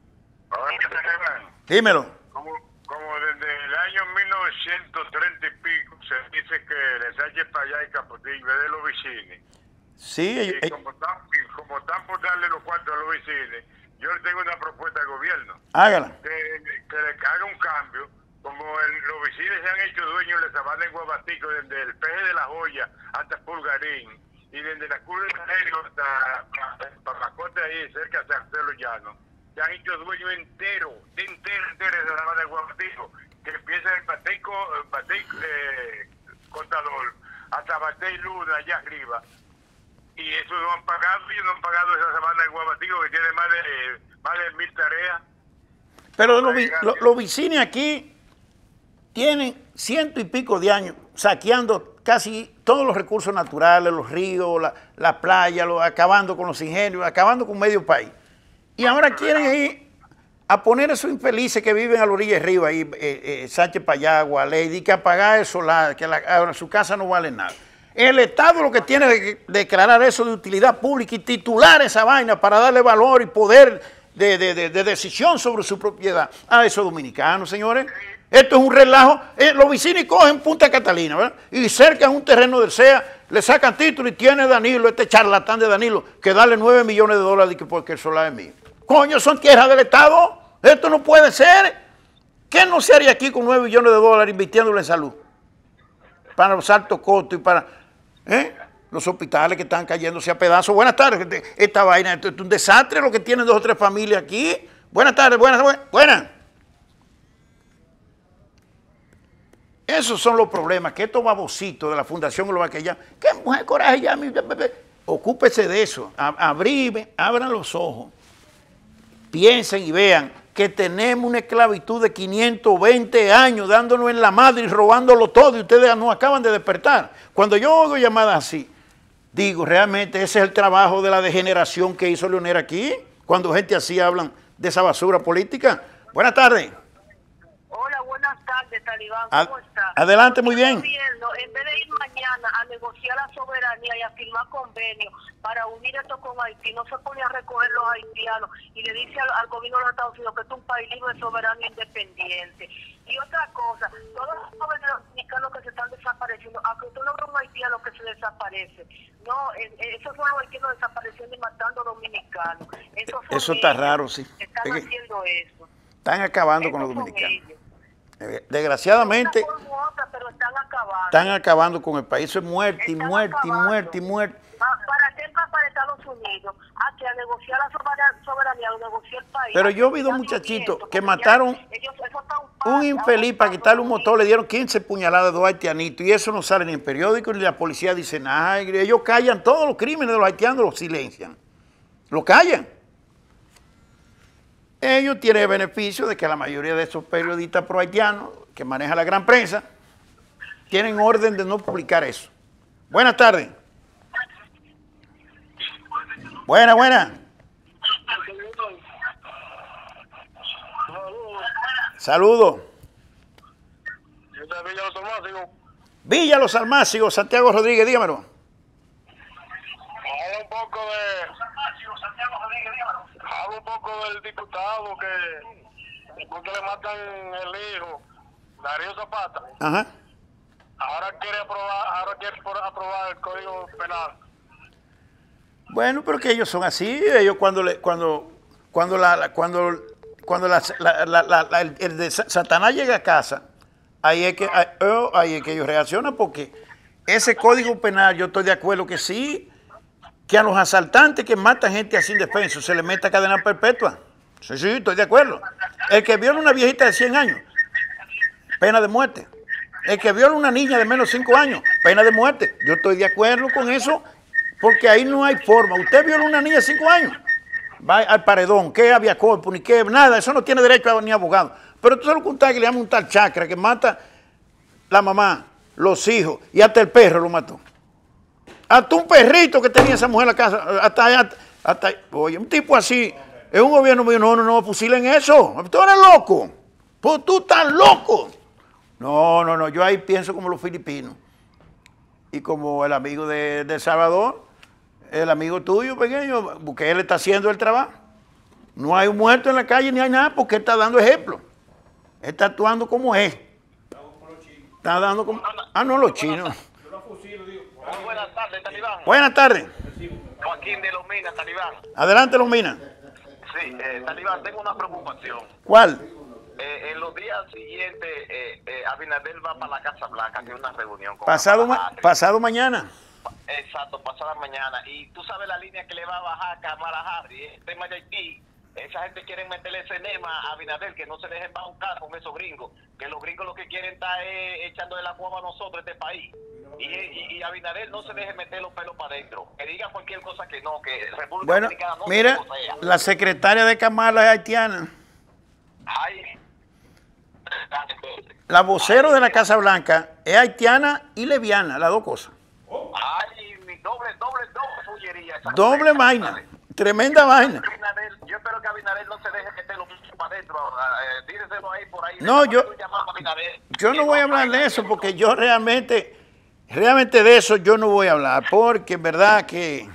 Speaker 7: Hola,
Speaker 1: dímelo.
Speaker 7: Como, como desde el año mil novecientos treinta y pico se dice que de Sánchez Payá y Capotillo es de los vecinos.
Speaker 1: Sí.
Speaker 7: Y
Speaker 1: Eh,
Speaker 7: como, están, como están por darle los cuartos a los vecinos, yo le tengo una propuesta al gobierno.
Speaker 1: hágala.
Speaker 7: Que, que le haga un cambio. Como el, los vecinos se han hecho dueños de la sabana en Guabatico, desde el Peje de la Joya hasta Pulgarín, y desde la Curva de Canelio hasta Papacote, ahí cerca de San Celo Llano, se han hecho dueños entero, entero, entero de la sabana de Guabatico, que empieza el Bateico, Bateico eh, Contador, hasta Batey Luna, allá arriba. Y eso no han pagado, y no han pagado esa sabana de Guabatico, que tiene más de, más de mil tareas.
Speaker 1: Pero los, los, los vecinos aquí tienen ciento y pico de años saqueando casi todos los recursos naturales, los ríos, la, la playa, lo, acabando con los ingenios, acabando con medio país. Y ahora quieren ir a poner a esos infelices que viven a la orilla de río, ahí, eh, eh, Sánchez Payagua, Ley, que a pagar eso, la, que la, ahora su casa no vale nada. El Estado lo que tiene que declarar eso de utilidad pública y titular esa vaina para darle valor y poder de, de, de, de decisión sobre su propiedad a esos dominicanos, señores. Esto es un relajo. Eh, los vecinos cogen Punta Catalina, ¿verdad? Y cercan un terreno del C E A, le sacan título y tiene Danilo, este charlatán de Danilo, que darle nueve millones de dólares porque el solar es mío. Coño, son tierras del Estado. Esto no puede ser. ¿Qué no se haría aquí con nueve millones de dólares invirtiéndolo en salud? Para los altos costos y para ¿eh? los hospitales que están cayéndose a pedazos. Buenas tardes. Esta vaina, esto es un desastre lo que tienen dos o tres familias aquí. Buenas tardes, buenas, buenas. buenas. Esos son los problemas, que estos babositos de la Fundación Global que ya, que mujer coraje ya, mi bebé, ocúpese de eso, abrir, abran los ojos, piensen y vean que tenemos una esclavitud de quinientos veinte años dándonos en la madre y robándolo todo y ustedes nos acaban de despertar. Cuando yo oigo llamadas así, digo, realmente ese es el trabajo de la degeneración que hizo Leonel aquí, cuando gente así hablan de esa basura política. Buenas tardes.
Speaker 2: Hola, buenas tardes, Talibán. ¿Cómo
Speaker 1: Ad
Speaker 2: está?
Speaker 1: Adelante, muy bien.
Speaker 2: El gobierno, en vez de ir mañana a negociar la soberanía y a firmar convenios para unir esto con Haití, no se pone a recoger los haitianos y le dice al, al gobierno de los Estados Unidos que esto es un país libre, soberano e independiente. Y otra cosa, todos los jóvenes dominicanos que se están desapareciendo, aunque usted no ve un haitiano que se desaparece, no, eh, eh, esos son los haitianos desapareciendo y matando dominicanos. Esos son
Speaker 1: eso está
Speaker 2: ellos,
Speaker 1: raro, sí.
Speaker 2: Están
Speaker 1: es
Speaker 2: haciendo eso.
Speaker 1: Están acabando
Speaker 2: Esos
Speaker 1: con los
Speaker 2: son
Speaker 1: dominicanos.
Speaker 2: ellos.
Speaker 1: Desgraciadamente,
Speaker 2: Otra, pero están acabando.
Speaker 1: están acabando con el país. Eso es muerte y
Speaker 2: Están
Speaker 1: muerte y
Speaker 2: acabando.
Speaker 1: muerte y muerte.
Speaker 2: Pa- ¿Para qué va para Estados Unidos? A que a negociar la sobera- soberanía, a negociar el país.
Speaker 1: Pero
Speaker 2: a
Speaker 1: yo he
Speaker 2: que
Speaker 1: oído
Speaker 2: sigan
Speaker 1: muchachitos
Speaker 2: viviendo,
Speaker 1: que
Speaker 2: porque
Speaker 1: mataron
Speaker 2: ya ellos- eso está un
Speaker 1: un
Speaker 2: paso,
Speaker 1: infeliz
Speaker 2: un
Speaker 1: para
Speaker 2: paso
Speaker 1: quitarle un
Speaker 2: muy-
Speaker 1: motor, le dieron quince puñaladas, dos haitianitos, y eso no sale ni en periódico, ni la policía dice nada. Ellos callan todos los crímenes de los haitianos, los silencian. Lo callan. Ellos tienen el beneficio de que la mayoría de esos periodistas pro haitianos que maneja la gran prensa tienen orden de no publicar eso. Buenas tardes. Buena, buena. Saludos.
Speaker 7: Villa Los Almácigos.
Speaker 1: Villa Los Almácigos, Santiago Rodríguez, dígamelo.
Speaker 7: Habla un poco de loco del diputado que porque le matan el hijo, Darío Zapata.
Speaker 1: Ajá.
Speaker 7: Ahora quiere aprobar, ahora quiere aprobar el Código Penal.
Speaker 1: Bueno, pero que ellos son así, ellos cuando le, cuando, cuando la, la- cuando, cuando la, la- la- la- la- el, el de Sa- Satanás llega a casa, ahí es que, ahí, oh, ahí es que ellos reaccionan, porque ese Código Penal, yo estoy de acuerdo que sí, que a los asaltantes que matan gente así indefenso se les meta cadena perpetua. Sí, sí, estoy de acuerdo. El que viola a una viejita de cien años, pena de muerte. El que viola a una niña de menos de cinco años, pena de muerte. Yo estoy de acuerdo con eso, porque ahí no hay forma. Usted viola a una niña de cinco años, va al paredón, que había corpus, ni que nada, eso no tiene derecho a ni abogado. Pero tú solo contar que le llama un tal chacra que mata la mamá, los hijos, y hasta el perro lo mató. Hasta un perrito que tenía esa mujer en la casa, hasta allá, hasta, oye, un tipo así, es un gobierno mío, no, no, no, fusilen eso, tú eres loco, pues tú estás loco. No, no, no, yo ahí pienso como los filipinos, y como el amigo de, de Salvador, el amigo tuyo pequeño, porque él está haciendo el trabajo. No hay un muerto en la calle ni hay nada, porque él está dando ejemplo, él está actuando como es. Está dando como, ah, no, los chinos.
Speaker 5: Muy buenas tardes, Talibán.
Speaker 1: Buenas tardes.
Speaker 5: Joaquín de Lomina, Talibán.
Speaker 1: Adelante, Lomina.
Speaker 5: Sí, eh, Talibán, tengo una preocupación.
Speaker 1: ¿Cuál?
Speaker 5: Eh, en los días siguientes, eh, eh, Abinader va para la Casa Blanca, tiene una reunión con
Speaker 1: Pasado,
Speaker 5: Kamala
Speaker 1: ma-
Speaker 5: Harris.
Speaker 1: pasado mañana.
Speaker 5: Exacto, pasada mañana. Y tú sabes la línea que le va a bajar a Kamala Harris, el tema de Haití. Esa gente quiere meterle ese enema a Abinader, que no se dejen embaucar con esos gringos. Que los gringos lo que quieren está eh, echando de la cueva a nosotros, este país. Y, y, y Abinader no se deje meter los pelos para adentro. Que diga cualquier cosa que no, que República
Speaker 1: Bueno,
Speaker 5: Dominicana no
Speaker 1: mira,
Speaker 5: se posea.
Speaker 1: la secretaria de Kamala es haitiana.
Speaker 5: Ay,
Speaker 1: La vocero de la Casa Blanca es haitiana y leviana, las dos cosas.
Speaker 5: ay, mi doble, doble, doble fullería. esa
Speaker 1: Doble
Speaker 5: cosa.
Speaker 1: vaina, tremenda vaina.
Speaker 5: Abinader, yo espero que Abinader no se deje meter los bichos para adentro. Eh, díreselo ahí por ahí.
Speaker 1: No, yo-
Speaker 5: Tú llamas a Abinader.
Speaker 1: Yo no
Speaker 5: Que
Speaker 1: voy a hablar de
Speaker 5: traiga
Speaker 1: eso
Speaker 5: esto.
Speaker 1: porque yo realmente, realmente de eso yo no voy a hablar, porque es verdad que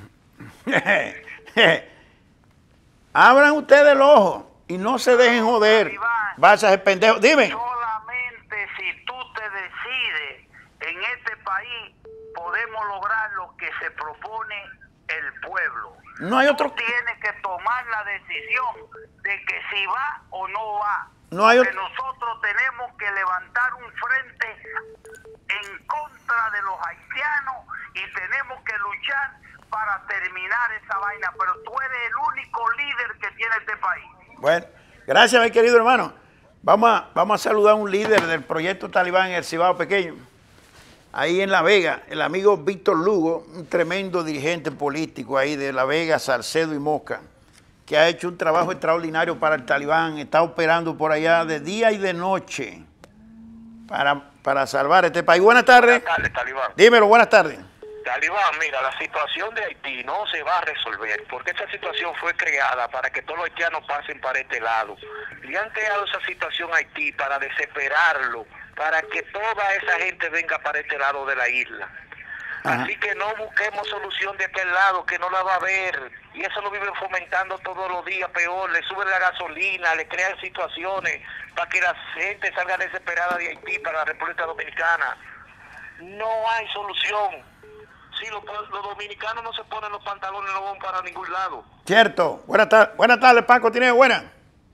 Speaker 1: abran ustedes el ojo y no se dejen joder. Vas a ser pendejo. Dime.
Speaker 8: Solamente si tú te decides en este país podemos lograr lo que se propone el pueblo.
Speaker 1: No hay otro.
Speaker 8: Tú tienes que tomar la decisión de que si va o no va.
Speaker 1: No hay
Speaker 8: Porque
Speaker 1: otro-
Speaker 8: nosotros tenemos que levantar un frente en contra de los haitianos y tenemos que luchar para terminar esa vaina. Pero tú eres el único líder que tiene este país.
Speaker 1: Bueno, gracias, mi querido hermano. Vamos a, vamos a saludar a un líder del proyecto Talibán en el Cibao Pequeño. Ahí en La Vega, el amigo Víctor Lugo, un tremendo dirigente político ahí de La Vega, Salcedo y Moca, que ha hecho un trabajo extraordinario para el Talibán, está operando por allá de día y de noche para, para salvar este país. Buenas tardes.
Speaker 5: Buenas tardes, Talibán.
Speaker 1: Dímelo, buenas tardes.
Speaker 5: Talibán, mira, la situación de Haití no se va a resolver porque esta situación fue creada para que todos los haitianos pasen para este lado. Le han creado esa situación a Haití para desesperarlo, para que toda esa gente venga para este lado de la isla.
Speaker 1: Ajá.
Speaker 5: Así que no busquemos solución de aquel lado, que no la va a haber. Y eso lo viven fomentando todos los días, peor. Le suben la gasolina, le crean situaciones para que la gente salga desesperada de Haití para la República Dominicana. No hay solución. Si los, los dominicanos no se ponen los pantalones, no van para ningún lado.
Speaker 1: Cierto. Buenas tardes, buenas tardes, Paco. ¿Tiene buena?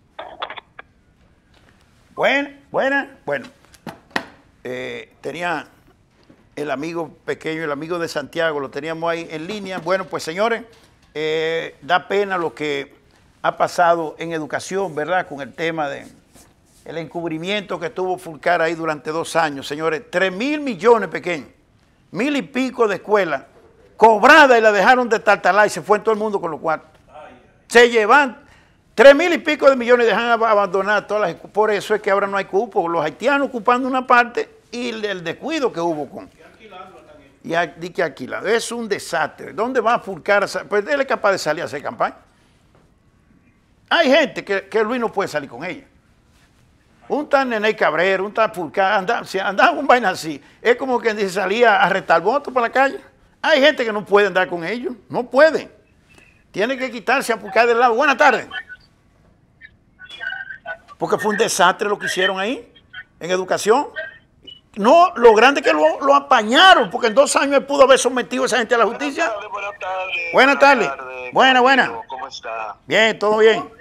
Speaker 1: Buena, buena. Bueno, eh, tenía el amigo pequeño, el amigo de Santiago, lo teníamos ahí en línea. Bueno, pues señores, eh, da pena lo que ha pasado en educación, ¿verdad? Con el tema de el encubrimiento que tuvo Fulcar ahí durante dos años, señores. Tres mil millones pequeños, mil y pico de escuelas cobradas y la dejaron de tartalar y se fue todo el mundo con los cuartos. Se llevan tres mil y pico de millones y dejan ab- abandonar todas las escuelas. Por eso es que ahora no hay cupo. Los haitianos ocupando una parte y el, el descuido que hubo con. Y di que alquilado. Es un desastre. ¿Dónde va a Fulcar? a sa- Pues él es capaz de salir a hacer campaña. Hay gente que, que Luis no puede salir con ella. Un tal Nene Cabrera, un tal Fulcar, andaba, si andaba un vaina así. Es como que dice, salía a retar votos por la calle. Hay gente que no puede andar con ellos. No puede. Tiene que quitarse a Fulcar del lado. Buenas tardes. porque fue un desastre lo que hicieron ahí, en educación. No, lo grande que lo, lo apañaron, porque en dos años él pudo haber sometido a esa gente a la justicia.
Speaker 5: Buenas tardes,
Speaker 1: Buenas tardes.
Speaker 5: Buenas tardes.
Speaker 1: Buena, buena.
Speaker 5: ¿Cómo está?
Speaker 1: Bien, todo bien.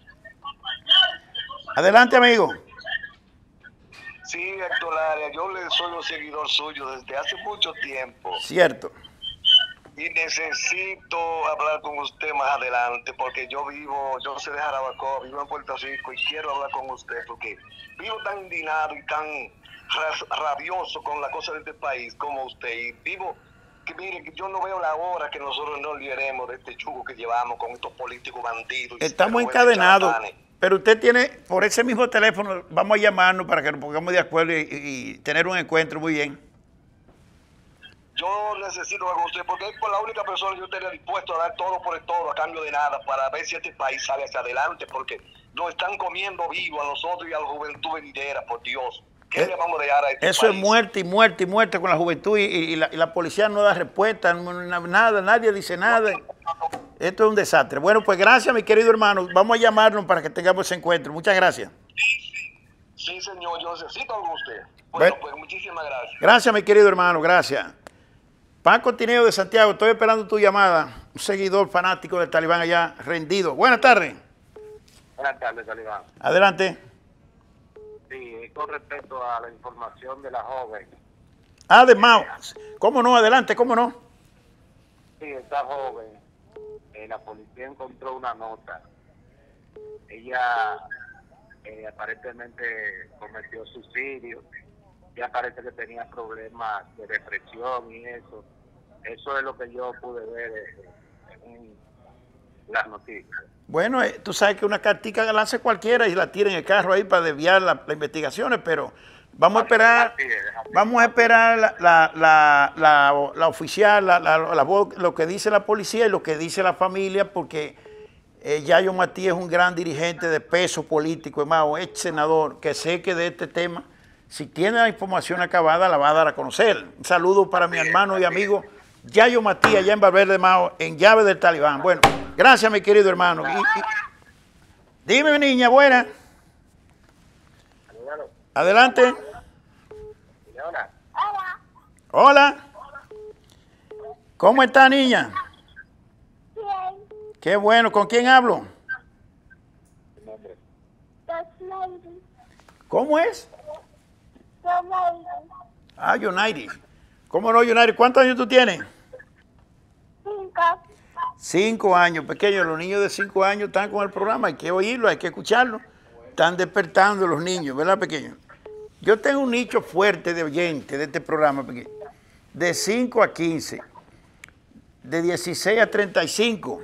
Speaker 1: Adelante, amigo.
Speaker 5: Sí, Héctor Arias, yo le soy un seguidor suyo desde hace mucho tiempo.
Speaker 1: Cierto.
Speaker 5: Y necesito hablar con usted más adelante porque yo vivo, yo soy de Jarabacoa, vivo en Puerto Rico y quiero hablar con usted porque vivo tan indignado y tan rabioso con la cosa de este país como usted. Y vivo, que mire, que yo no veo la hora que nosotros nos liberemos de este yugo que llevamos con estos políticos bandidos.
Speaker 1: Estamos encadenados. Pero usted tiene, por ese mismo teléfono, vamos a llamarnos para que nos pongamos de acuerdo y, y, y tener un encuentro muy bien.
Speaker 5: Yo necesito hablar con usted porque es por la única persona que yo estaría dispuesto a dar todo por el todo a cambio de nada para ver si este país sale hacia adelante porque nos están comiendo vivo a nosotros y a la juventud venidera, por Dios. ¿Qué
Speaker 1: eh,
Speaker 5: le vamos a dejar a este
Speaker 1: Eso
Speaker 5: país?
Speaker 1: Es muerte y muerte y muerte con la juventud y, y, la, y la policía no da respuesta, nada, nadie dice nada. Esto es un desastre. Bueno, pues gracias, mi querido hermano. Vamos a llamarnos para que tengamos ese encuentro. Muchas gracias.
Speaker 5: Sí, señor, yo necesito algo de usted. Bueno,
Speaker 1: bueno,
Speaker 5: pues muchísimas gracias.
Speaker 1: Gracias, mi querido hermano, gracias. Paco Tineo de Santiago, estoy esperando tu llamada. Un seguidor fanático del Talibán allá, rendido. Buenas tardes.
Speaker 9: Buenas tardes, Talibán.
Speaker 1: Adelante.
Speaker 9: Sí, con respecto a la información de la joven.
Speaker 1: Ah, de Mao. ¿Cómo no? Adelante, ¿cómo no?
Speaker 9: Sí, esta joven, eh, la policía encontró una nota. Ella eh, aparentemente cometió suicidio. Ya parece que tenía problemas de depresión y eso. Eso es lo que yo pude ver en las noticias.
Speaker 1: Bueno, eh, tú sabes que una cartica la hace cualquiera y la tira en el carro ahí para desviar las la investigaciones, pero vamos a esperar, vamos a esperar la, la, la, la, la oficial, la, la, la voz, lo que dice la policía y lo que dice la familia, porque eh, Yayo Matías es un gran dirigente de peso político, es más, un ex senador que sé que de este tema, si tiene la información acabada, la va a dar a conocer. Un saludo para mi hermano y amigo Yayo Matías, allá en Valverde Mao, en llave del Talibán. Bueno, gracias, mi querido hermano. Y, y, dime, niña, buena. Adelante.
Speaker 2: Hola.
Speaker 1: Hola. ¿Cómo está, niña?
Speaker 2: Bien.
Speaker 1: Qué bueno. ¿Con quién hablo? ¿Cómo es? Ah, United. ¿Cómo no, United? ¿Cuántos años tú tienes?
Speaker 2: Cinco.
Speaker 1: Cinco años, pequeños. Los niños de cinco años están con el programa. Hay que oírlo, hay que escucharlo. Están despertando los niños, ¿verdad, pequeño? Yo tengo un nicho fuerte de oyentes de este programa, pequeño. De cinco a quince. De dieciséis a treinta y cinco.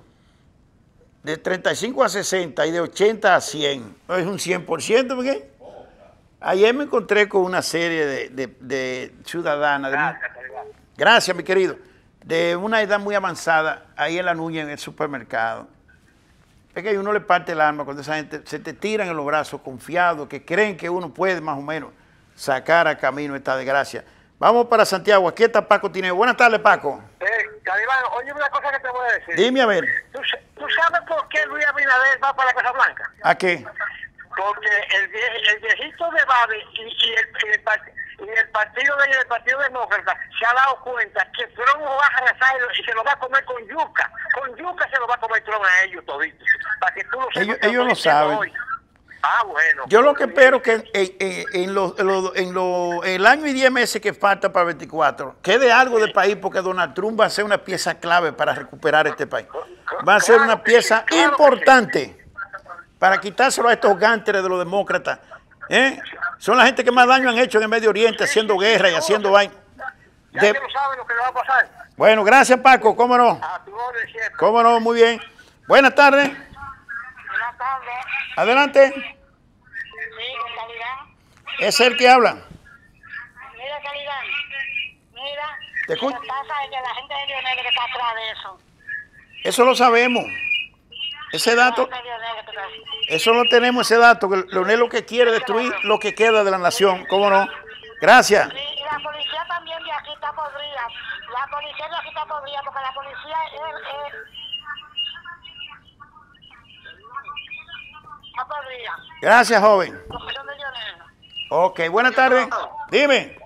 Speaker 1: De treinta y cinco a sesenta y de ochenta a cien. Es un cien por ciento, pequeño. Ayer me encontré con una serie de, de, de ciudadanas. De
Speaker 9: Gracias,
Speaker 1: mi, gracias, mi querido. De una edad muy avanzada, ahí en la Nuña, en el supermercado. Es que a uno le parte el alma cuando esa gente se te tiran en los brazos confiados, que creen que uno puede más o menos sacar a camino esta desgracia. Vamos para Santiago. Aquí está Paco Tineo. Buenas tardes, Paco.
Speaker 3: Eh, Calibán, oye una cosa que te voy a decir.
Speaker 1: Dime a ver.
Speaker 3: ¿Tú, ¿Tú sabes por qué Luis Abinader va para la Casa Blanca?
Speaker 1: ¿A qué?
Speaker 3: Porque el, vie, el viejito de Babi y, y, el, y, el, y el partido de el partido demócrata se ha dado cuenta que Trump lo va a arrasar y se lo va a comer con yuca. Con yuca se lo va a comer Trump a ellos toditos. Para que tú lo sepas.
Speaker 1: Ellos, ellos lo saben.
Speaker 3: Hoy. Ah, bueno.
Speaker 1: Yo lo que espero que en, en, en, lo, en, lo, en lo, el año y diez meses que falta para veinticuatro, quede algo del país porque Donald Trump va a ser una pieza clave para recuperar este país. Va a ser una pieza importante para quitárselo a estos gánteres de los demócratas. ¿Eh? Son la gente que más daño han hecho en el Medio Oriente, haciendo guerra y haciendo vaina.
Speaker 3: Ya que lo saben lo que le va a pasar.
Speaker 1: Bueno, gracias, Paco. ¿Cómo no?
Speaker 3: A tu orden siempre.
Speaker 1: ¿Cómo no? Muy bien. Buenas tardes.
Speaker 2: Buenas tardes.
Speaker 1: Adelante.
Speaker 2: Sí, Calibán.
Speaker 1: Es el que habla.
Speaker 2: Mira, Calibán. Mira.
Speaker 1: ¿Te escucho?
Speaker 2: Lo que pasa es que la gente de Lionel que está atrás de eso.
Speaker 1: Eso lo sabemos. Ese dato, eso lo tenemos, ese dato, que Leonel lo que quiere destruir lo que queda de la nación, ¿cómo no? Gracias.
Speaker 2: Sí, y la policía también de aquí está podrida. La policía de aquí está podrida porque la policía es... es
Speaker 1: Gracias, joven. Ok, buenas tardes. Dime.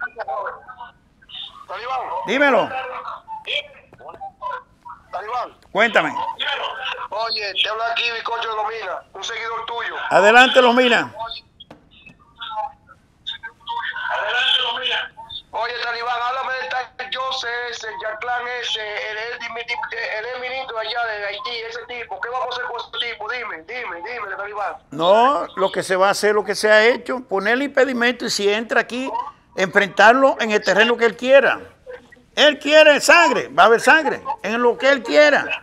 Speaker 1: Dímelo. Cuéntame.
Speaker 10: Oye, te habla aquí Bicocho de Lomina, un seguidor tuyo.
Speaker 1: Adelante, Lomina.
Speaker 10: Adelante, Lomina. Oye, Talibán, háblame del tal José ese, el Yaclán ese, el, el, el, el ministro allá de Haití, ese tipo. ¿Qué vamos a hacer con ese tipo? Dime, dime, dime, Talibán.
Speaker 1: No, lo que se va a hacer, lo que se ha hecho, ponerle impedimento y si entra aquí, enfrentarlo en el terreno que él quiera. Él quiere sangre, va a haber sangre, en lo que él quiera.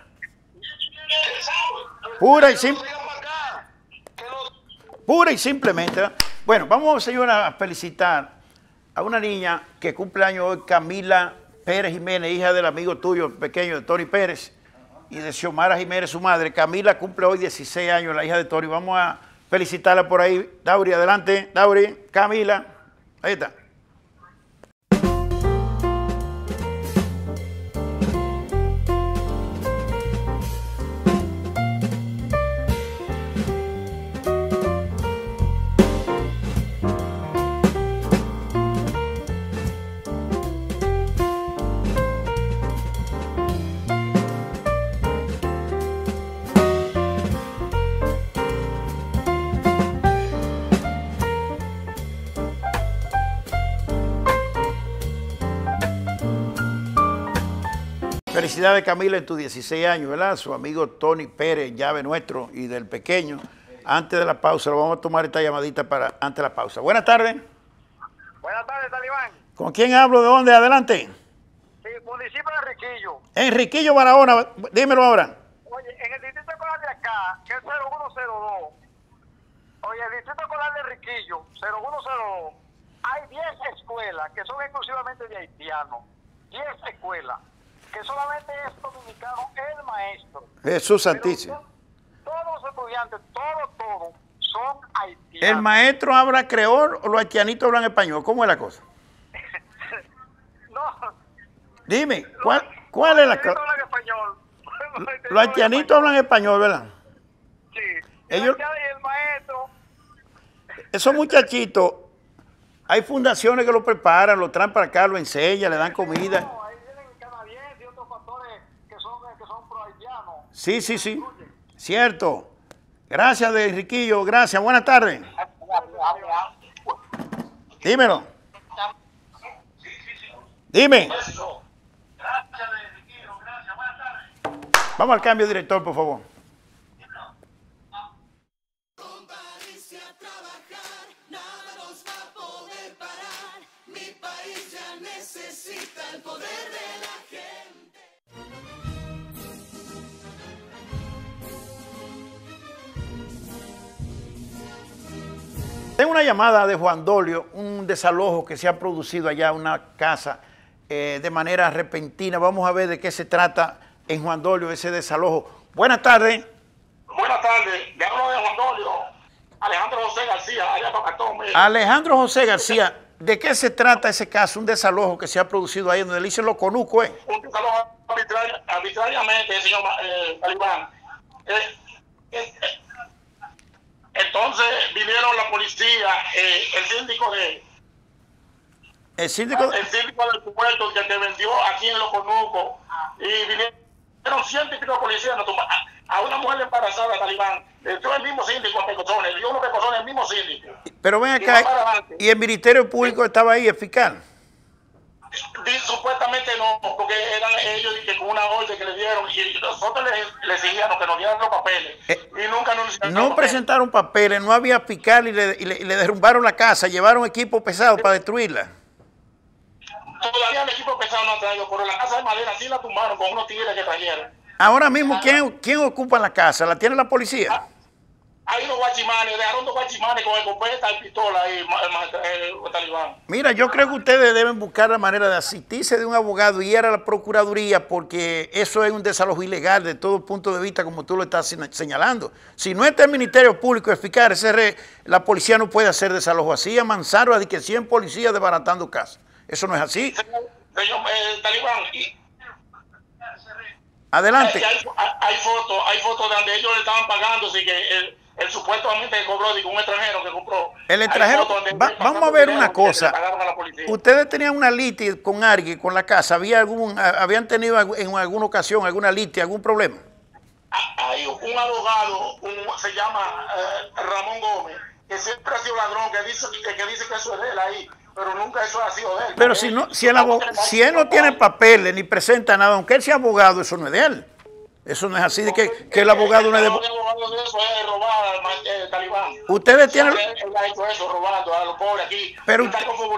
Speaker 1: Pura y simple. Pura y simplemente. Bueno, vamos, señora, a felicitar a una niña que cumple años hoy, Camila Pérez Jiménez, hija del amigo tuyo pequeño de Tony Pérez y de Xiomara Jiménez, su madre. Camila cumple hoy dieciséis años, la hija de Tony. Vamos a felicitarla por ahí. Dauri, adelante. Dauri, Camila. Ahí está. Felicidades, Camila, en tus dieciséis años, ¿verdad? Su amigo Tony Pérez, llave nuestro y del pequeño. Antes de la pausa, lo vamos a tomar esta llamadita para antes de la pausa. Buenas tardes.
Speaker 3: Buenas tardes, Talibán.
Speaker 1: ¿Con quién hablo? ¿De dónde? Adelante.
Speaker 3: Sí, municipio de Riquillo.
Speaker 1: Enriquillo Barahona, dímelo ahora.
Speaker 3: Oye, en el distrito escolar de acá, que es cero uno cero dos. Oye, el distrito escolar de Riquillo, cero uno cero dos. Hay diez escuelas que son exclusivamente de haitianos. diez escuelas. Que solamente es dominicano el maestro.
Speaker 1: Jesús Santísimo.
Speaker 3: Todos los estudiantes, todos, todos, son haitianos.
Speaker 1: ¿El maestro habla creol o los haitianitos hablan español? ¿Cómo es la cosa?
Speaker 3: No.
Speaker 1: Dime, ¿cuál, cuál es la cosa?
Speaker 3: Hablan español.
Speaker 1: Los haitianitos hablan español, ¿verdad?
Speaker 3: Sí.
Speaker 1: Ellos,
Speaker 3: y el maestro.
Speaker 1: Esos muchachitos, hay fundaciones que lo preparan, lo traen para acá, lo enseñan, le dan comida. Sí, sí, sí. Cierto. Gracias, de Enriquillo. Gracias. Buenas tardes. Dímelo. Dime. Vamos al cambio, director, por favor.
Speaker 11: Necesita el poder de la gente.
Speaker 1: Tengo una llamada de Juan Dolio, un desalojo que se ha producido allá en una casa eh, de manera repentina. Vamos a ver de qué se trata en Juan Dolio ese desalojo. Buenas tardes.
Speaker 10: Buenas tardes. Le hablo de Juan Dolio. Alejandro José García, allá para Tome.
Speaker 1: Alejandro José García, ¿de qué se trata ese caso? Un desalojo que se ha producido ahí donde le dicen lo conuco, ¿eh?
Speaker 10: Un desalojo arbitrar, arbitrariamente, señor eh, Talibán. Eh, eh, eh. Entonces vinieron la policía, eh, el síndico de...
Speaker 1: El síndico...
Speaker 10: El síndico del puerto que te vendió aquí en Los Conucos. Y vinieron ciento y pico de policías a, a una mujer embarazada, Talibán. Le dio el mismo síndico a pecosones, le dio unos pecosones el mismo síndico.
Speaker 1: Pero ven acá, y, y el Ministerio Público estaba ahí, el fiscal.
Speaker 10: Supuestamente no, porque eran ellos que con una orden que le dieron y nosotros les, les exigíamos que nos dieran los papeles eh, y nunca nos
Speaker 1: no papeles. Presentaron papeles, no había fiscal y le, y, le, y le derrumbaron la casa, llevaron equipo pesado sí. para destruirla.
Speaker 10: Todavía el equipo pesado no ha traído, pero la casa de madera sí la tumbaron con unos tigres que trajeron.
Speaker 1: Ahora mismo, ¿quién, ¿quién ocupa la casa? ¿La tiene la policía?
Speaker 10: Ah, hay unos guachimanes, dejaron dos guachimanes con escopeta y pistola ahí, el, el Talibán.
Speaker 1: Mira, yo creo que ustedes deben buscar la manera de asistirse de un abogado y ir a la Procuraduría porque eso es un desalojo ilegal de todo punto de vista como tú lo estás señalando. Si no está el Ministerio Público eficaz, ese re, la policía no puede hacer desalojo así, a manzano a que cien policías desbaratando casas. Eso no es así.
Speaker 10: Señor, señor eh, Talibán, y...
Speaker 1: Adelante.
Speaker 10: Hay, hay, hay fotos, hay fotos donde ellos le estaban pagando, así que... Eh,
Speaker 12: el supuestamente cobró, digo, un extranjero que compró.
Speaker 1: El extranjero, va, vamos a ver una cosa. Ustedes tenían una litis con alguien, con la casa, ¿había algún, habían tenido en alguna ocasión alguna litis, algún problema?
Speaker 12: Hay un abogado, un, se llama eh, Ramón Gómez, que siempre ha sido ladrón, que dice que, que dice que eso es de él ahí, pero nunca eso ha sido de él.
Speaker 1: Pero si, no, si, el abogado, si él no tiene papeles ni presenta nada, aunque él sea abogado, eso no es de él. Eso no es así de que, que el abogado no es de... Ustedes tienen... Pero,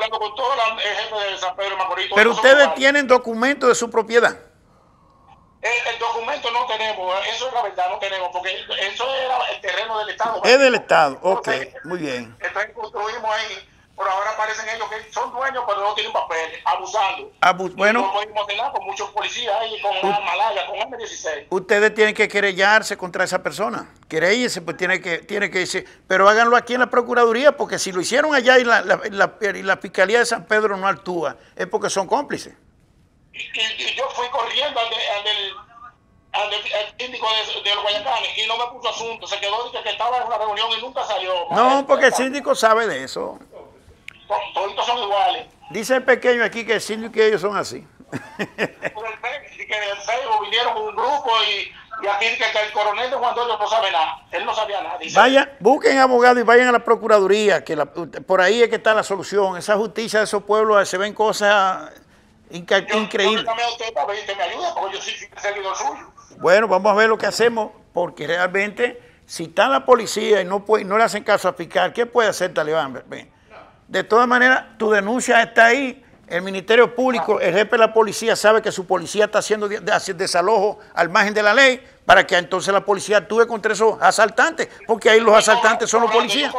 Speaker 1: pero ustedes tienen documentos de su propiedad.
Speaker 12: El, el documento no tenemos, eso es la verdad, no tenemos, porque eso era el terreno del Estado.
Speaker 1: Es del Estado, ok, muy bien.
Speaker 12: Entonces construimos ahí, pero ahora parecen ellos que son dueños, pero no tienen papel, abusando.
Speaker 1: Abus bueno.
Speaker 12: No podemos tener con muchos policías ahí, con una malaya, con eme dieciséis.
Speaker 1: Ustedes tienen que querellarse contra esa persona. Querellarse, pues tiene que, tiene que decir, pero háganlo aquí en la Procuraduría, porque si lo hicieron allá y la, la, la, la Fiscalía de San Pedro no actúa, es porque son cómplices.
Speaker 12: Y, y, y yo fui corriendo al, de, al del al, de, al síndico de, de los Guayacanes y no me puso asunto, se quedó que, que estaba en una reunión y nunca salió.
Speaker 1: No, porque el síndico sabe de eso.
Speaker 12: Todos son iguales.
Speaker 1: Dice el pequeño aquí que el síndico y ellos son así.
Speaker 12: Pero el, que el Facebook vinieron con un grupo y, y aquí que, que el coronel de Juan Dolio no sabe nada, él no sabía nada. Dice.
Speaker 1: Vayan, busquen abogados y vayan a la Procuraduría, que la, por ahí es que está la solución. Esa justicia de esos pueblos se ven cosas... Inca
Speaker 12: yo,
Speaker 1: increíble.
Speaker 12: Yo a usted para ver que me ayuda, porque yo soy seguidor suyo.
Speaker 1: Bueno, vamos a ver lo que hacemos, porque realmente, si está la policía y no, puede, no le hacen caso al fiscal, ¿qué puede hacer Talibán? De todas maneras, tu denuncia está ahí, el Ministerio Público, el jefe de la policía sabe que su policía está haciendo desalojo al margen de la ley, para que entonces la policía actúe contra esos asaltantes, porque ahí los asaltantes son los policías.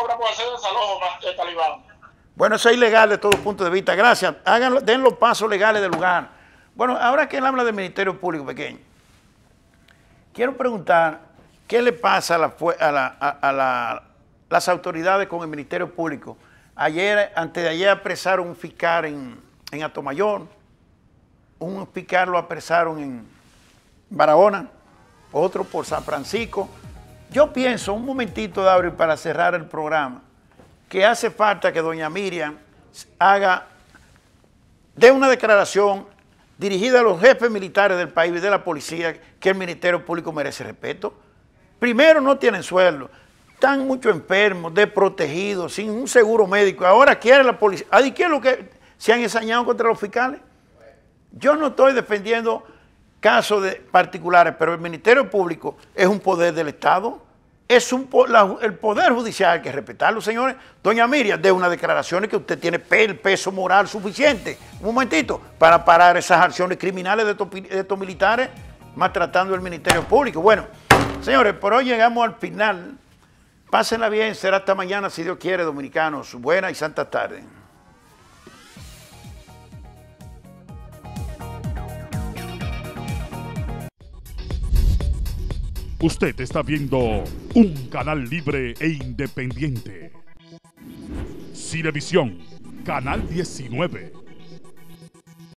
Speaker 1: Bueno, eso es ilegal de todo punto de vista. Gracias. Háganlo, den los pasos legales del lugar. Bueno, ahora que él habla del Ministerio Público pequeño, quiero preguntar, ¿qué le pasa a, la, a, la, a, a la, las autoridades con el Ministerio Público? Ayer, antes de ayer apresaron un fiscal en, en Atomayor, un fiscal lo apresaron en Barahona, otro por San Francisco. Yo pienso, un momentito, David, para cerrar el programa, que hace falta que doña Miriam haga, dé una declaración dirigida a los jefes militares del país y de la policía, que el Ministerio Público merece respeto. Primero, no tienen sueldo, están muchos enfermos, desprotegidos, sin un seguro médico. Ahora quiere la policía. ¿Qué es lo que se han ensañado contra los fiscales? Yo no estoy defendiendo casos de particulares, pero el Ministerio Público es un poder del Estado. Es un, la, el Poder Judicial, hay que respetarlo, señores. Doña Miriam, de unas declaraciones que usted tiene el peso moral suficiente, un momentito, para parar esas acciones criminales de estos, de estos militares maltratando el Ministerio Público. Bueno, señores, por hoy llegamos al final. Pásenla bien, será hasta mañana, si Dios quiere, dominicanos. Buenas y santas tardes.
Speaker 13: Usted está viendo un canal libre e independiente. Cinevisión, Canal diecinueve.